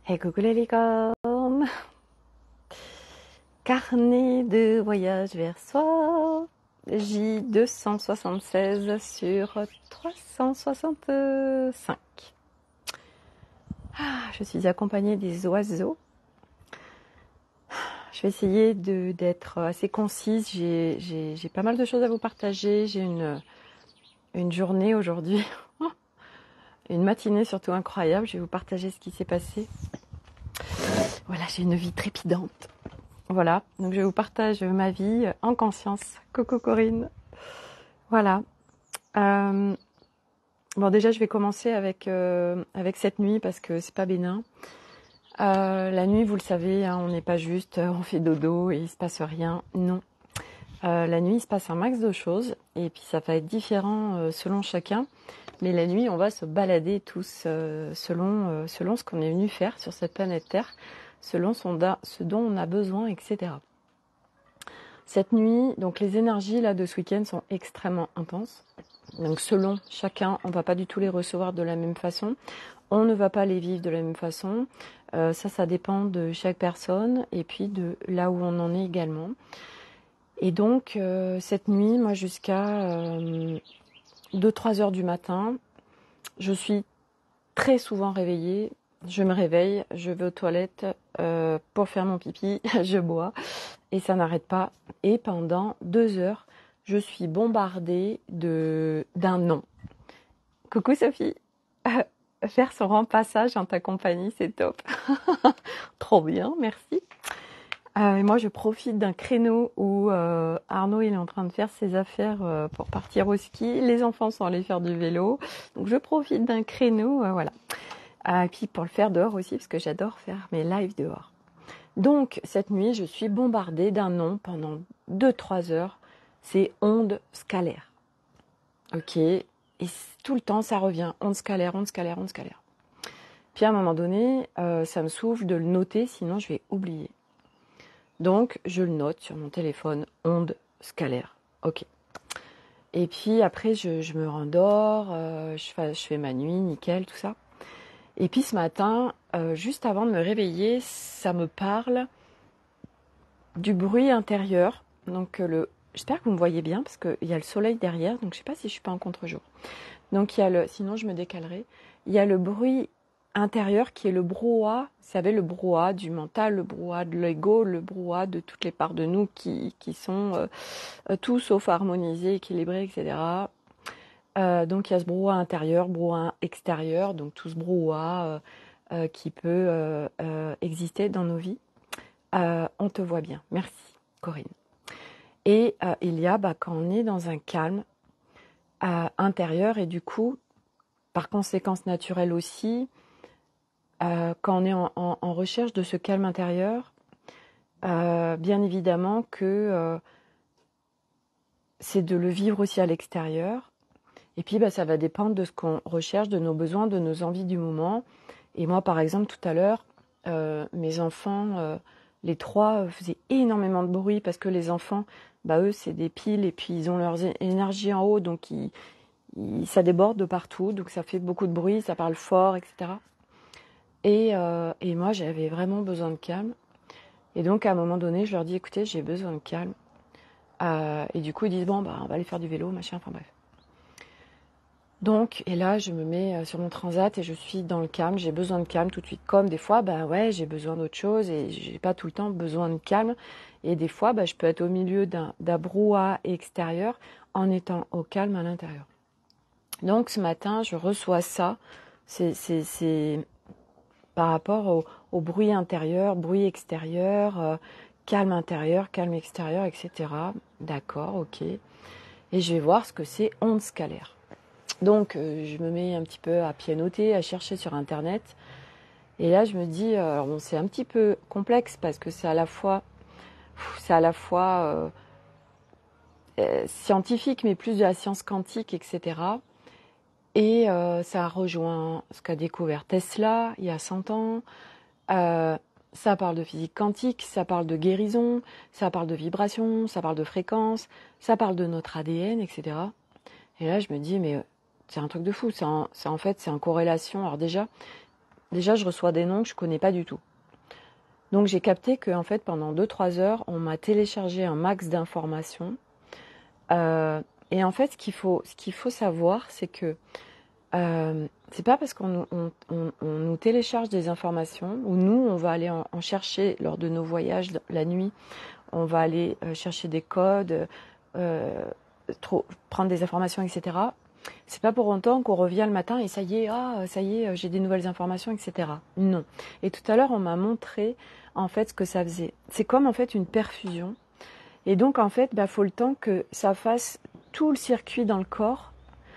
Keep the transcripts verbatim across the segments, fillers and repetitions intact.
Hey coucou les licornes. Carnet de voyage vers soi. J deux cent soixante-seize sur trois cent soixante-cinq. Ah, je suis accompagnée des oiseaux. Je vais essayer de, d'être assez concise. J'ai, j'ai, j'ai pas mal de choses à vous partager. J'ai une, une journée aujourd'hui, une matinée surtout incroyable. Je vais vous partager ce qui s'est passé. Voilà, j'ai une vie trépidante. Voilà, donc je vous partage ma vie en conscience. Coucou Corinne. Voilà. Euh, bon, déjà, je vais commencer avec, euh, avec cette nuit parce que c'est pas bénin. Euh, la nuit, vous le savez, hein, on n'est pas juste, on fait dodo et il se passe rien. Non. Euh, la nuit, il se passe un max de choses et puis ça va être différent euh, selon chacun. Mais la nuit, on va se balader tous euh, selon, euh, selon ce qu'on est venu faire sur cette planète Terre, selon son da- ce dont on a besoin, et cetera. Cette nuit, donc les énergies là de ce week-end sont extrêmement intenses. Donc selon chacun, on ne va pas du tout les recevoir de la même façon. On ne va pas les vivre de la même façon. Euh, ça, ça dépend de chaque personne et puis de là où on en est également. Et donc euh, cette nuit, moi jusqu'à euh, deux trois heures du matin, je suis très souvent réveillée. Je me réveille, je vais aux toilettes euh, pour faire mon pipi, je bois. Et ça n'arrête pas. Et pendant deux heures, je suis bombardée de d'un non. Coucou Sophie, faire son remplaçage en ta compagnie, c'est top. Trop bien, merci. Euh, et moi, je profite d'un créneau où euh, Arnaud il est en train de faire ses affaires euh, pour partir au ski. Les enfants sont allés faire du vélo. Donc, je profite d'un créneau, euh, voilà. Euh, et puis pour le faire dehors aussi, parce que j'adore faire mes lives dehors. Donc, cette nuit, je suis bombardée d'un nom pendant deux trois heures. C'est onde scalaire. Ok. Et tout le temps, ça revient. Onde scalaire, onde scalaire, onde scalaire. Puis à un moment donné, euh, ça me souffle de le noter, sinon je vais oublier. Donc, je le note sur mon téléphone, onde scalaire. Ok. Et puis après, je, je me rendors, euh, je, fais, je fais ma nuit, nickel, tout ça. Et puis ce matin, euh, juste avant de me réveiller, ça me parle du bruit intérieur. Donc euh, le, j'espère que vous me voyez bien parce qu'il y a le soleil derrière, donc je sais pas si je suis pas en contre-jour. Donc il y a le, sinon je me décalerai. Il y a le bruit intérieur qui est le brouhaha. Vous savez, le brouhaha du mental, le brouhaha de l'ego, le brouhaha de toutes les parts de nous qui, qui sont euh, euh, tout sauf harmonisés, équilibrés, et cetera. Euh, donc il y a ce brouhaha intérieur, brouhaha extérieur, donc tout ce brouhaha euh, euh, qui peut euh, euh, exister dans nos vies. Euh, on te voit bien, merci Corinne. Et euh, il y a bah, quand on est dans un calme euh, intérieur et du coup, par conséquence naturelle aussi, euh, quand on est en, en, en recherche de ce calme intérieur, euh, bien évidemment que euh, c'est de le vivre aussi à l'extérieur. Et puis, bah, ça va dépendre de ce qu'on recherche, de nos besoins, de nos envies du moment. Et moi, par exemple, tout à l'heure, euh, mes enfants, euh, les trois, faisaient énormément de bruit parce que les enfants, bah, eux, c'est des piles et puis ils ont leurs énergies en haut, donc ils, ils, ça déborde de partout, donc ça fait beaucoup de bruit, ça parle fort, et cetera. Et, euh, et moi, j'avais vraiment besoin de calme. Et donc, à un moment donné, je leur dis, écoutez, j'ai besoin de calme. Euh, et du coup, ils disent, bon, bah, on va aller faire du vélo, machin, enfin bref. Donc, et là, je me mets sur mon transat et je suis dans le calme. J'ai besoin de calme tout de suite. Comme des fois, bah ouais, j'ai besoin d'autre chose et j'ai pas tout le temps besoin de calme. Et des fois, bah, je peux être au milieu d'un, d'un brouhaha extérieur en étant au calme à l'intérieur. Donc, ce matin, je reçois ça. C'est, c'est, c'est par rapport au, au bruit intérieur, bruit extérieur, euh, calme intérieur, calme extérieur, et cetera. D'accord, ok. Et je vais voir ce que c'est onde scalaire. Donc, euh, je me mets un petit peu à pianoter, à chercher sur Internet. Et là, je me dis, euh, alors bon, c'est un petit peu complexe parce que c'est à la fois, c'est à la fois euh, euh, scientifique, mais plus de la science quantique, et cetera. Et euh, ça rejoint ce qu'a découvert Tesla il y a cent ans. Euh, ça parle de physique quantique, ça parle de guérison, ça parle de vibration, ça parle de fréquence, ça parle de notre A D N, et cetera. Et là, je me dis, mais c'est un truc de fou. C'est en, c'est en fait, c'est en corrélation. Alors déjà, déjà je reçois des noms que je connais pas du tout. Donc j'ai capté que en fait pendant deux trois heures, on m'a téléchargé un max d'informations. Euh, et en fait, ce qu'il faut, ce qu'il faut savoir, c'est que euh, c'est pas parce qu'on on, on, on nous télécharge des informations, ou nous, on va aller en, en chercher lors de nos voyages la nuit, on va aller euh, chercher des codes, euh, trop, prendre des informations, et cetera. C'est pas pour autant qu'on revient le matin et ça y est, ah, ça y est, j'ai des nouvelles informations, et cetera. Non. Et tout à l'heure, on m'a montré en fait ce que ça faisait. C'est comme en fait une perfusion. Et donc en fait, bah, faut le temps que ça fasse tout le circuit dans le corps.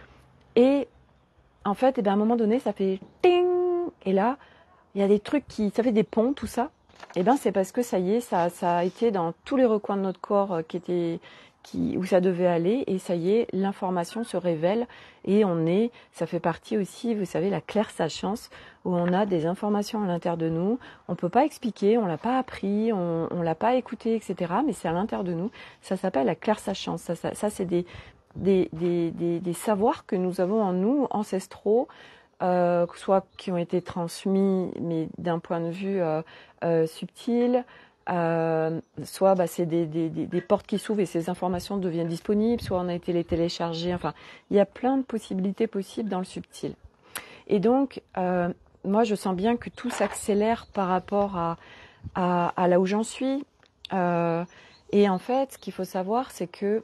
Et en fait, et ben, à un moment donné, ça fait ting. Et là, il y a des trucs qui, ça fait des ponts, tout ça. Et ben c'est parce que ça y est, ça, ça a été dans tous les recoins de notre corps euh, qui étaient, qui, où ça devait aller. Et ça y est, l'information se révèle. Et on est, ça fait partie aussi, vous savez, la clairsachance, où on a des informations à l'intérieur de nous. On ne peut pas expliquer, on ne l'a pas appris, on ne l'a pas écouté, et cetera. Mais c'est à l'intérieur de nous. Ça s'appelle la clairsachance. Ça, ça, ça c'est des, des, des, des, des savoirs que nous avons en nous, ancestraux, euh, soit qui ont été transmis, mais d'un point de vue euh, euh, subtil, euh, soit bah, c'est des, des, des, des portes qui s'ouvrent et ces informations deviennent disponibles, soit on a été les télécharger. Enfin, il y a plein de possibilités possibles dans le subtil. Et donc, euh, moi, je sens bien que tout s'accélère par rapport à, à, à là où j'en suis. Euh, et en fait, ce qu'il faut savoir, c'est que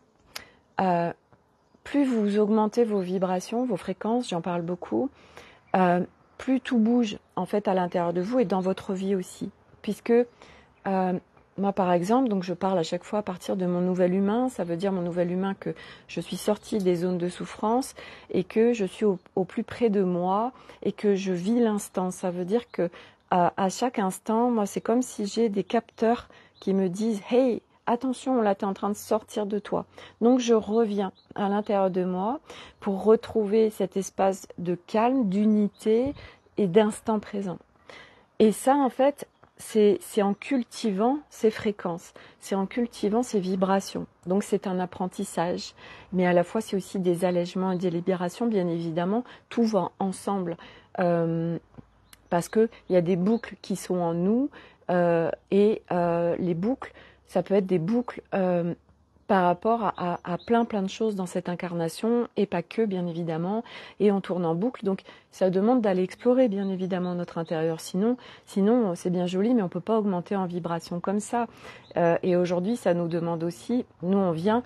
euh, plus vous augmentez vos vibrations, vos fréquences, j'en parle beaucoup, euh, plus tout bouge en fait à l'intérieur de vous et dans votre vie aussi. Puisque euh, moi par exemple, donc je parle à chaque fois à partir de mon nouvel humain, ça veut dire mon nouvel humain que je suis sortie des zones de souffrance et que je suis au, au plus près de moi et que je vis l'instant. Ça veut dire que à, à chaque instant, moi c'est comme si j'ai des capteurs qui me disent « Hey !» attention, là, tu es en train de sortir de toi. Donc, je reviens à l'intérieur de moi pour retrouver cet espace de calme, d'unité et d'instant présent. Et ça, en fait, c'est, c'est en cultivant ces fréquences, c'est en cultivant ces vibrations. Donc, c'est un apprentissage, mais à la fois, c'est aussi des allègements et des libérations, bien évidemment. Tout va ensemble euh, parce qu'il y a des boucles qui sont en nous euh, et euh, les boucles, ça peut être des boucles euh, par rapport à, à, à plein plein de choses dans cette incarnation, et pas que, bien évidemment, et on tourne en boucle. Donc ça demande d'aller explorer, bien évidemment, notre intérieur. Sinon, sinon c'est bien joli, mais on ne peut pas augmenter en vibration comme ça. Euh, et aujourd'hui, ça nous demande aussi, nous on vient,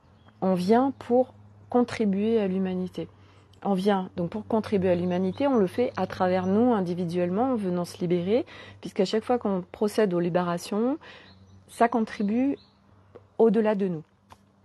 on vient pour contribuer à l'humanité. On vient donc pour contribuer à l'humanité, on le fait à travers nous, individuellement, en venant se libérer, puisqu'à chaque fois qu'on procède aux libérations, ça contribue au-delà de nous.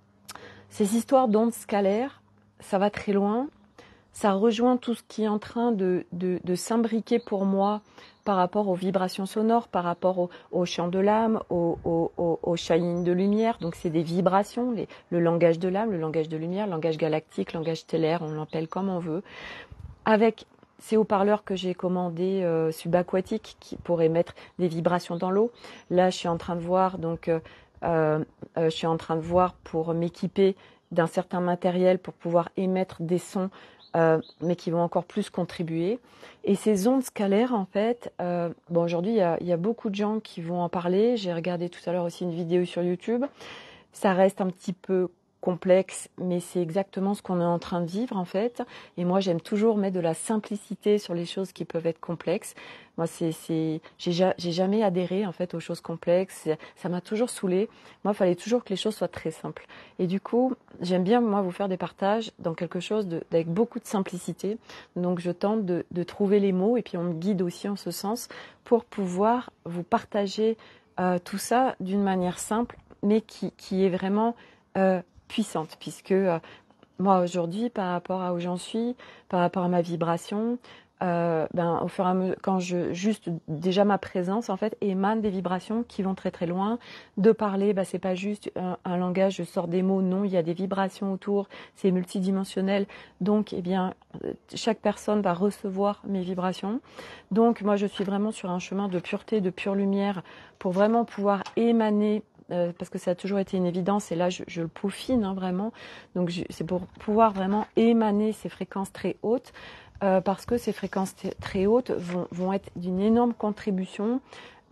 Ces histoires d'ondes scalaires, ça va très loin. Ça rejoint tout ce qui est en train de, de, de s'imbriquer pour moi par rapport aux vibrations sonores, par rapport au, au chant de l'âme, au, au, au, au shining de lumière. Donc c'est des vibrations, les, le langage de l'âme, le langage de lumière, le langage galactique, le langage stellaire, on l'appelle comme on veut. Avec ces haut-parleurs que j'ai commandés euh, subaquatiques qui pourraient mettre des vibrations dans l'eau. Là, je suis en train de voir, donc, euh, euh, je suis en train de voir pour m'équiper d'un certain matériel pour pouvoir émettre des sons, euh, mais qui vont encore plus contribuer. Et ces ondes scalaires, en fait, euh, bon, aujourd'hui, il y a, il y a beaucoup de gens qui vont en parler. J'ai regardé tout à l'heure aussi une vidéo sur YouTube. Ça reste un petit peu complexe, mais c'est exactement ce qu'on est en train de vivre en fait. Et moi, j'aime toujours mettre de la simplicité sur les choses qui peuvent être complexes. Moi, c'est, c'est, j'ai, j'ai jamais adhéré en fait aux choses complexes. Ça m'a toujours saoulée. Moi, il fallait toujours que les choses soient très simples. Et du coup, j'aime bien moi vous faire des partages dans quelque chose de, avec beaucoup de simplicité. Donc, je tente de, de trouver les mots et puis on me guide aussi en ce sens pour pouvoir vous partager euh, tout ça d'une manière simple, mais qui, qui est vraiment euh, puissante, puisque euh, moi aujourd'hui, par rapport à où j'en suis, par rapport à ma vibration, euh, ben, au fur et à mesure, quand je, juste déjà ma présence en fait émane des vibrations qui vont très très loin. De parler, ben, c'est pas juste un, un langage, je sors des mots, non, il y a des vibrations autour, c'est multidimensionnel. Donc, eh bien, chaque personne va recevoir mes vibrations. Donc, moi, je suis vraiment sur un chemin de pureté, de pure lumière, pour vraiment pouvoir émaner. Euh, parce que ça a toujours été une évidence et là je, je le peaufine hein, vraiment, donc je, c'est pour pouvoir vraiment émaner ces fréquences très hautes euh, parce que ces fréquences très hautes vont, vont être d'une énorme contribution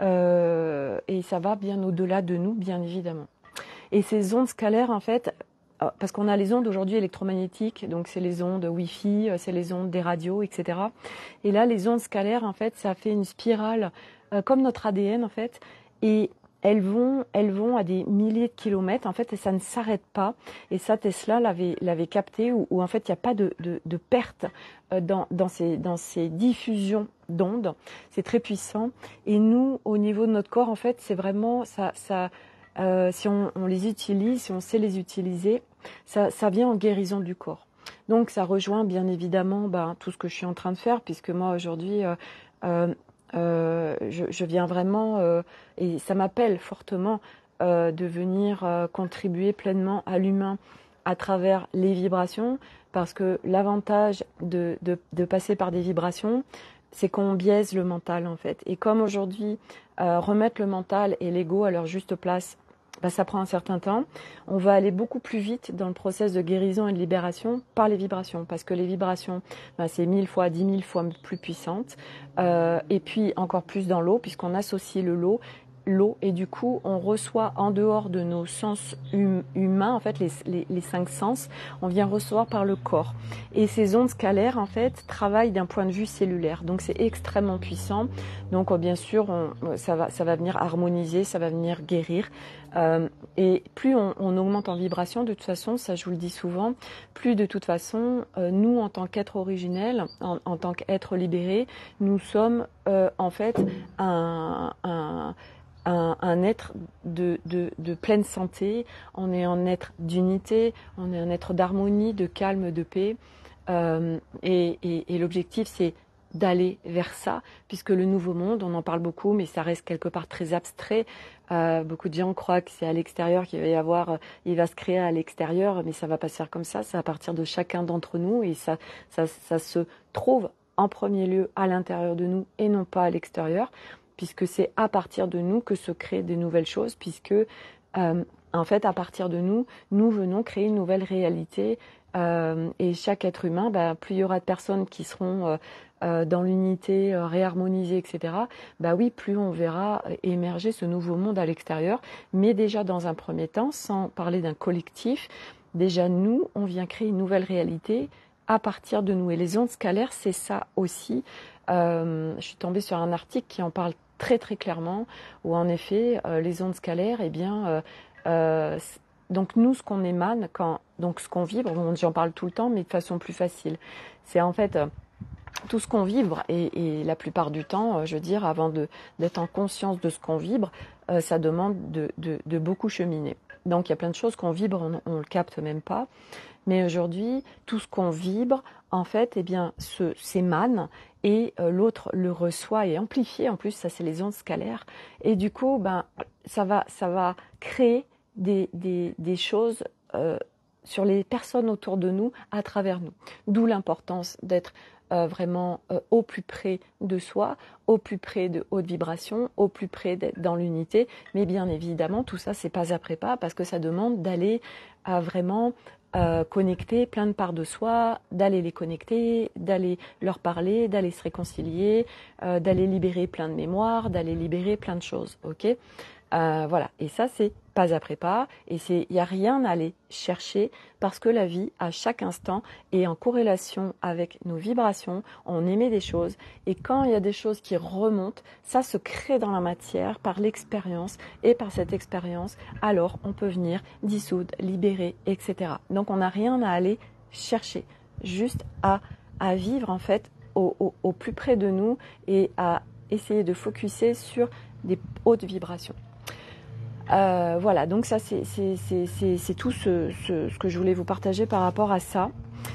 euh, et ça va bien au-delà de nous, bien évidemment. Et ces ondes scalaires, en fait, parce qu'on a les ondes aujourd'hui électromagnétiques, donc c'est les ondes Wi-Fi, c'est les ondes des radios, et cetera. Et là, les ondes scalaires, en fait, ça fait une spirale euh, comme notre A D N, en fait, et elles vont, elles vont à des milliers de kilomètres, en fait, et ça ne s'arrête pas. Et ça, Tesla l'avait, l'avait capté, où, où en fait, il n'y a pas de, de, de perte euh, dans, dans, ces, dans ces diffusions d'ondes. C'est très puissant. Et nous, au niveau de notre corps, en fait, c'est vraiment ça. ça Euh, si on, on les utilise, si on sait les utiliser, ça, ça vient en guérison du corps. Donc ça rejoint bien évidemment ben, tout ce que je suis en train de faire, puisque moi aujourd'hui, euh, euh, euh, je, je viens vraiment, euh, et ça m'appelle fortement, euh, de venir euh, contribuer pleinement à l'humain à travers les vibrations, parce que l'avantage de, de, de passer par des vibrations, c'est qu'on biaise le mental en fait. Et comme aujourd'hui, euh, remettre le mental et l'ego à leur juste place, bah, ça prend un certain temps. On va aller beaucoup plus vite dans le process de guérison et de libération par les vibrations, parce que les vibrations, bah, c'est mille fois, dix mille fois plus puissantes, euh, et puis encore plus dans l'eau, puisqu'on associe le lot, l'eau, et du coup, on reçoit en dehors de nos sens hum, humains, en fait, les, les, les cinq sens, on vient recevoir par le corps. Et ces ondes scalaires, en fait, travaillent d'un point de vue cellulaire, donc c'est extrêmement puissant. Donc, oh, bien sûr, on, ça va, ça va venir harmoniser, ça va venir guérir. Euh, et plus on, on augmente en vibration, de toute façon, ça je vous le dis souvent, plus de toute façon, euh, nous en tant qu'être originel, en, en tant qu'être libéré, nous sommes euh, en fait un, un, un, un être de, de, de pleine santé, on est un être d'unité, on est un être d'harmonie, de calme, de paix. Euh, et et, et l'objectif c'est d'aller vers ça, puisque le nouveau monde, on en parle beaucoup, mais ça reste quelque part très abstrait. Euh, beaucoup de gens croient que c'est à l'extérieur qu'il va y avoir, euh, il va se créer à l'extérieur, mais ça va pas se faire comme ça, c'est à partir de chacun d'entre nous, et ça, ça, ça se trouve en premier lieu à l'intérieur de nous et non pas à l'extérieur, puisque c'est à partir de nous que se créent des nouvelles choses, puisque euh, en fait, à partir de nous, nous venons créer une nouvelle réalité. Euh, et chaque être humain, bah, plus il y aura de personnes qui seront euh, euh, dans l'unité, euh, réharmonisées, et cetera, bah oui, plus on verra émerger ce nouveau monde à l'extérieur. Mais déjà dans un premier temps, sans parler d'un collectif, déjà nous, on vient créer une nouvelle réalité à partir de nous. Et les ondes scalaires, c'est ça aussi. Euh, je suis tombée sur un article qui en parle très très clairement, où en effet, euh, les ondes scalaires, eh bien... Euh, euh, donc nous, ce qu'on émane, quand, donc ce qu'on vibre, j'en parle tout le temps, mais de façon plus facile. C'est en fait euh, tout ce qu'on vibre, et, et la plupart du temps, euh, je veux dire, avant de, d'être en conscience de ce qu'on vibre, euh, ça demande de, de, de beaucoup cheminer. Donc il y a plein de choses qu'on vibre, on ne le capte même pas. Mais aujourd'hui, tout ce qu'on vibre, en fait, eh bien, se, s'émane, et euh, l'autre le reçoit et amplifie. En plus, ça, c'est les ondes scalaires. Et du coup, ben, ça va, ça va créer Des, des, des choses euh, sur les personnes autour de nous, à travers nous. D'où l'importance d'être euh, vraiment euh, au plus près de soi, au plus près de haute vibration, au plus près d'être dans l'unité. Mais bien évidemment, tout ça, c'est pas après pas, parce que ça demande d'aller à vraiment euh, connecter plein de parts de soi, d'aller les connecter, d'aller leur parler, d'aller se réconcilier, euh, d'aller libérer plein de mémoires, d'aller libérer plein de choses, ok ? Euh, voilà, et ça c'est pas après pas, et c'est, il n'y a rien à aller chercher, parce que la vie à chaque instant est en corrélation avec nos vibrations, on émet des choses, et quand il y a des choses qui remontent, ça se crée dans la matière par l'expérience, et par cette expérience, alors on peut venir dissoudre, libérer, et cetera. Donc on n'a rien à aller chercher, juste à, à vivre en fait au, au, au plus près de nous, et à essayer de focuser sur des hautes vibrations. Euh, voilà, donc ça c'est, c'est, c'est, c'est, c'est tout ce, ce, ce que je voulais vous partager par rapport à ça.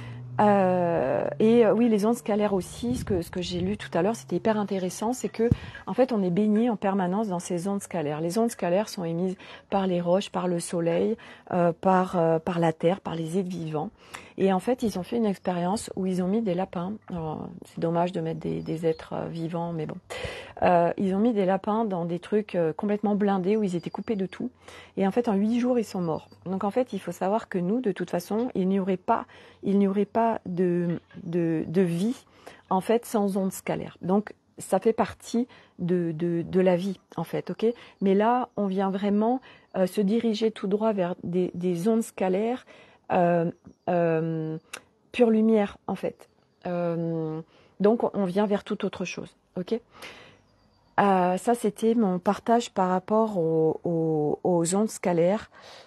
Euh, et euh, oui, les ondes scalaires aussi, ce que, ce que j'ai lu tout à l'heure, c'était hyper intéressant, c'est que en fait on est baigné en permanence dans ces ondes scalaires. Les ondes scalaires sont émises par les roches, par le soleil, euh, par, euh, par la terre, par les êtres vivants. Et en fait, ils ont fait une expérience où ils ont mis des lapins. Alors, c'est dommage de mettre des, des êtres euh, vivants, mais bon. Euh, ils ont mis des lapins dans des trucs euh, complètement blindés, où ils étaient coupés de tout. Et en fait, en huit jours, ils sont morts. Donc en fait, il faut savoir que nous, de toute façon, il n'y aurait pas, il n'y aurait pas de, de, de vie en fait, sans ondes scalaires. Donc, ça fait partie de, de, de la vie, en fait, ok? Mais là, on vient vraiment euh, se diriger tout droit vers des, des ondes scalaires euh, euh, pure lumière, en fait. Euh, donc, on vient vers toute autre chose, ok? Euh, ça, c'était mon partage par rapport aux, aux, aux ondes scalaires.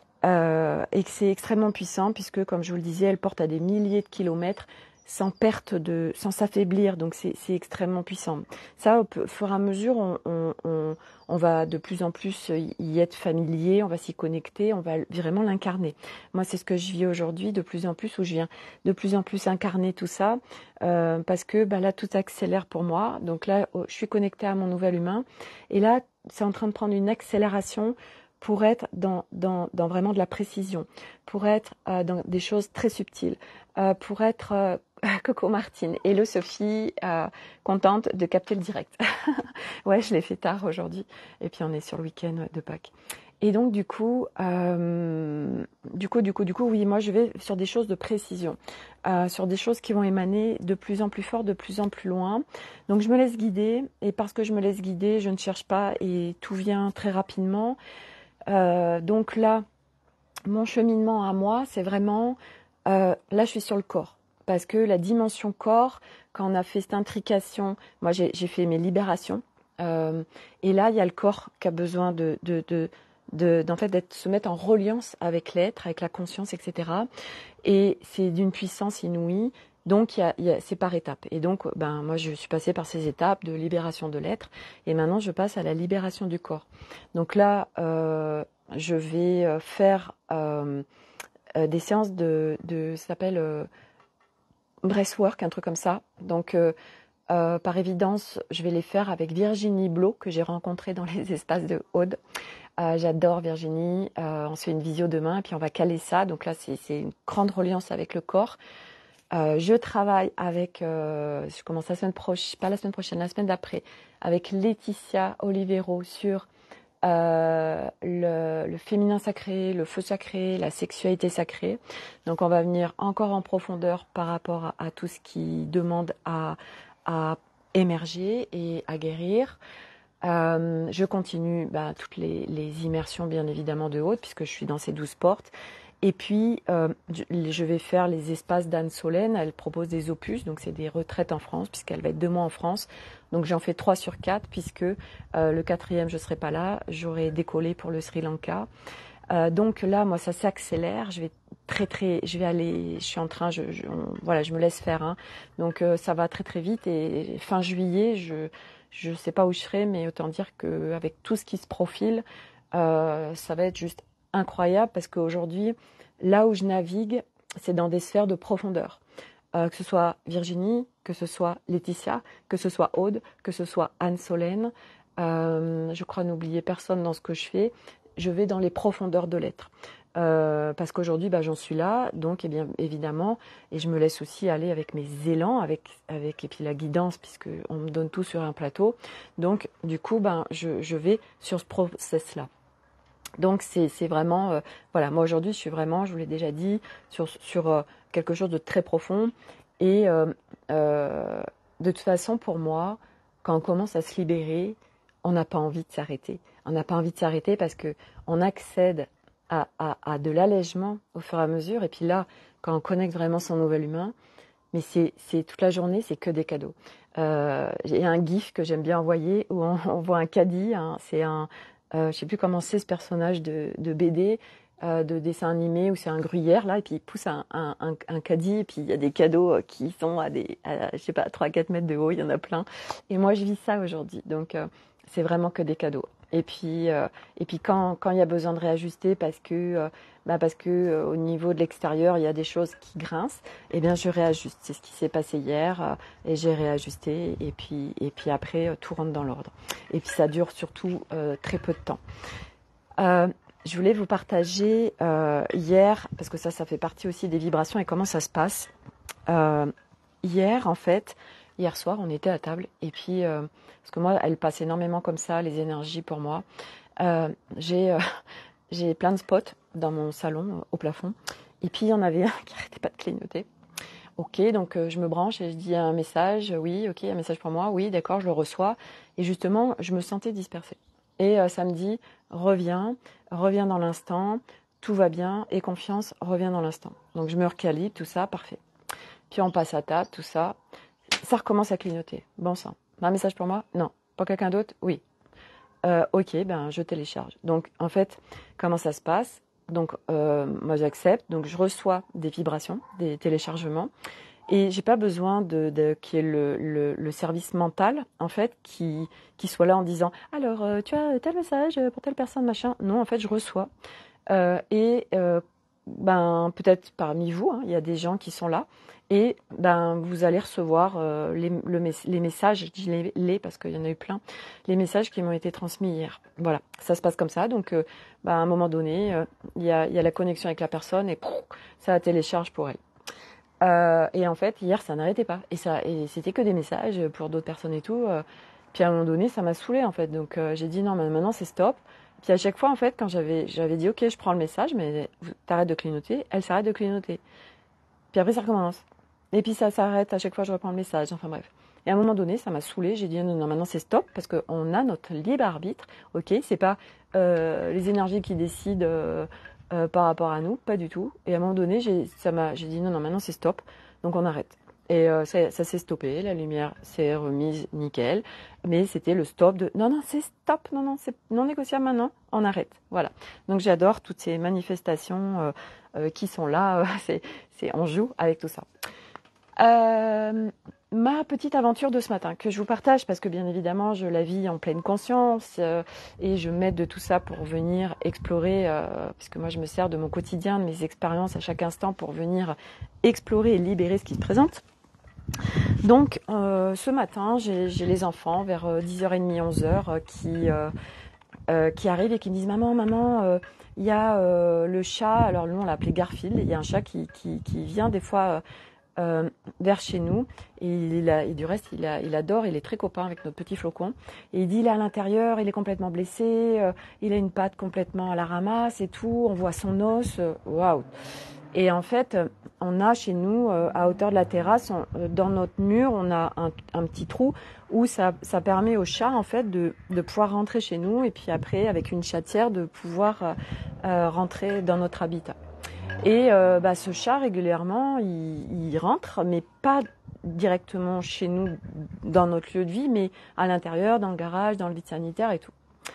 Euh, et que c'est extrêmement puissant puisque, comme je vous le disais, elle porte à des milliers de kilomètres sans perte de, sans s'affaiblir. Donc c'est, c'est extrêmement puissant. Ça, au fur et à mesure, on, on, on, on va de plus en plus y être familier, on va s'y connecter, on va vraiment l'incarner. Moi, c'est ce que je vis aujourd'hui, de plus en plus, où je viens de plus en plus incarner tout ça, euh, parce que bah, là, tout accélère pour moi. Donc là, je suis connectée à mon nouvel humain, et là, c'est en train de prendre une accélération pour être dans, dans, dans vraiment de la précision, pour être euh, dans des choses très subtiles, euh, pour être euh, Coco Martine. Hello Sophie, euh, contente de capter le direct. Ouais, je l'ai fait tard aujourd'hui, et puis on est sur le week-end de Pâques. Et donc du coup, euh, du coup, du coup, du coup, oui, moi je vais sur des choses de précision, euh, sur des choses qui vont émaner de plus en plus fort, de plus en plus loin. Donc je me laisse guider, et parce que je me laisse guider, je ne cherche pas, et tout vient très rapidement. Euh, donc là, mon cheminement à moi, c'est vraiment, euh, là je suis sur le corps, parce que la dimension corps, quand on a fait cette intrication, moi j'ai, j'ai fait mes libérations, euh, et là il y a le corps qui a besoin de, de, de, de d'en fait d'être, se mettre en reliance avec l'être, avec la conscience, et cetera. Et c'est d'une puissance inouïe. Donc, il y a, il y a, c'est par étapes. Et donc, ben, moi, je suis passée par ces étapes de libération de l'être. Et maintenant, je passe à la libération du corps. Donc là, euh, je vais faire euh, euh, des séances de, de ça s'appelle euh, breathwork, un truc comme ça. Donc, euh, euh, par évidence, je vais les faire avec Virginie Blot, que j'ai rencontrée dans les espaces de Aude. Euh, j'adore Virginie. Euh, on se fait une visio demain, et puis on va caler ça. Donc là, c'est, c'est une grande reliance avec le corps. Euh, je travaille avec, euh, je commence la semaine prochaine, pas la semaine prochaine, la semaine d'après, avec Laetitia Olivero sur euh, le, le féminin sacré, le feu sacré, la sexualité sacrée. Donc on va venir encore en profondeur par rapport à, à tout ce qui demande à, à émerger et à guérir. Euh, je continue bah, toutes les, les immersions bien évidemment de Aude, puisque je suis dans ces douze portes. Et puis, euh, je vais faire les espaces d'Anne Solène. Elle propose des opus, donc c'est des retraites en France, puisqu'elle va être deux mois en France. Donc j'en fais trois sur quatre, puisque euh, le quatrième, je ne serai pas là. J'aurai décollé pour le Sri Lanka. Euh, donc là, moi, ça s'accélère. Je vais très, très, je vais aller, je suis en train, je, je, on, voilà, je me laisse faire. Hein. Donc euh, ça va très, très vite. Et fin juillet, je je ne sais pas où je serai, mais autant dire qu'avec tout ce qui se profile, euh, ça va être juste incroyable, parce qu'aujourd'hui, là où je navigue, c'est dans des sphères de profondeur. Euh, que ce soit Virginie, que ce soit Laetitia, que ce soit Aude, que ce soit Anne Solène. Euh, je crois n'oublier personne dans ce que je fais. Je vais dans les profondeurs de l'être. Euh, parce qu'aujourd'hui, bah, j'en suis là, donc eh bien, évidemment, et je me laisse aussi aller avec mes élans, avec, avec et puis la guidance, puisqu'on me donne tout sur un plateau. Donc, du coup, ben, je, je vais sur ce process-là. Donc c'est, c'est vraiment, euh, voilà, moi aujourd'hui je suis vraiment, je vous l'ai déjà dit, sur, sur euh, quelque chose de très profond. Et euh, euh, de toute façon, pour moi, quand on commence à se libérer, on n'a pas envie de s'arrêter. On n'a pas envie de s'arrêter parce qu'on accède à, à, à de l'allègement au fur et à mesure. Et puis là, quand on connecte vraiment son nouvel humain, mais c'est, c'est toute la journée, c'est que des cadeaux. Euh, il y a un gif que j'aime bien envoyer où on, on voit un caddie, hein, c'est un... Euh, je ne sais plus comment c'est ce personnage de, de B D, euh, de dessin animé, où c'est un gruyère, là, et puis il pousse un, un, un, un caddie, et puis il y a des cadeaux qui sont à des, à, je sais pas, trois à quatre mètres de haut, il y en a plein. Et moi, je vis ça aujourd'hui. Donc, euh, c'est vraiment que des cadeaux. Et puis, euh, et puis quand, quand il y a besoin de réajuster, parce que, euh, bah parce que euh, au niveau de l'extérieur, il y a des choses qui grincent, eh bien, je réajuste. C'est ce qui s'est passé hier, euh, et j'ai réajusté, et puis, et puis après, euh, tout rentre dans l'ordre. Et puis, ça dure surtout euh, très peu de temps. Euh, je voulais vous partager euh, hier, parce que ça, ça fait partie aussi des vibrations et comment ça se passe. Euh, hier, en fait, hier soir, on était à table, et puis, euh, parce que moi, elle passe énormément comme ça, les énergies pour moi. Euh, j'ai, euh, j'ai plein de spots dans mon salon, euh, au plafond, et puis il y en avait un qui n'arrêtait pas de clignoter. Ok, donc euh, je me branche et je dis un message, oui, ok, un message pour moi, oui, d'accord, je le reçois. Et justement, je me sentais dispersée. Et euh, ça me dit, reviens, reviens dans l'instant, tout va bien, et confiance, reviens dans l'instant. Donc je me recalibre, tout ça, parfait. Puis on passe à table, tout ça. Ça recommence à clignoter. Bon sang. Un message pour moi? Non. Pour quelqu'un d'autre? Oui. Euh, ok, ben je télécharge. Donc en fait, comment ça se passe? Donc euh, moi j'accepte, donc je reçois des vibrations, des téléchargements, et j'ai pas besoin de, de qu'il y ait le, le, le service mental en fait qui qui soit là en disant alors euh, tu as tel message pour telle personne machin. Non, en fait je reçois. Euh, et euh, ben peut-être parmi vous, hein, il y a des gens qui sont là et ben vous allez recevoir euh, les, le, les messages, je dis les, les parce qu'il y en a eu plein, les messages qui m'ont été transmis hier. Voilà, ça se passe comme ça. Donc euh, ben, à un moment donné, euh, il y a, il y a la connexion avec la personne et pouf, ça télécharge pour elle. Euh, et en fait, hier, ça n'arrêtait pas. Et ça, et c'était que des messages pour d'autres personnes et tout. Euh, puis à un moment donné, ça m'a saoulée en fait. Donc euh, j'ai dit non, mais maintenant c'est stop. Puis à chaque fois, en fait, quand j'avais, j'avais dit ok, je prends le message, mais t'arrêtes de clignoter, elle s'arrête de clignoter. Puis après, ça recommence. Et puis ça s'arrête, à chaque fois, je reprends le message. Enfin bref. Et à un moment donné, ça m'a saoulée. J'ai dit non, non, maintenant c'est stop parce qu'on a notre libre arbitre. Ok, c'est pas euh, les énergies qui décident euh, euh, par rapport à nous, pas du tout. Et à un moment donné, j'ai, ça m'a, j'ai dit non, non, maintenant c'est stop. Donc on arrête. Et euh, ça, ça s'est stoppé, la lumière s'est remise nickel, mais c'était le stop de non, non, c'est stop, non, non, c'est non négociable maintenant, on arrête. Voilà. Donc j'adore toutes ces manifestations euh, euh, qui sont là, euh, c'est, c'est, on joue avec tout ça. Euh, ma petite aventure de ce matin que je vous partage parce que bien évidemment je la vis en pleine conscience euh, et je m'aide de tout ça pour venir explorer euh, puisque moi je me sers de mon quotidien, de mes expériences à chaque instant pour venir explorer et libérer ce qui se présente. Donc euh, ce matin j'ai, j'ai les enfants vers euh, dix heures trente, onze heures euh, qui, euh, euh, qui arrivent et qui me disent maman, maman, il euh, y a euh, le chat, alors nous on l'a appelé Garfield, il y a un chat qui, qui, qui vient des fois euh, Euh, vers chez nous et, il a, et du reste il, a, il adore, il est très copain avec notre petit flocon et il dit il est à l'intérieur, il est complètement blessé, euh, il a une patte complètement à la ramasse et tout, on voit son os, waouh. Et en fait on a chez nous euh, à hauteur de la terrasse, on, euh, dans notre mur on a un, un petit trou où ça, ça permet au chat en fait de, de pouvoir rentrer chez nous et puis après avec une chatière de pouvoir euh, euh, rentrer dans notre habitat. Et euh, bah, ce chat, régulièrement, il, il rentre, mais pas directement chez nous, dans notre lieu de vie, mais à l'intérieur, dans le garage, dans le vide sanitaire et tout.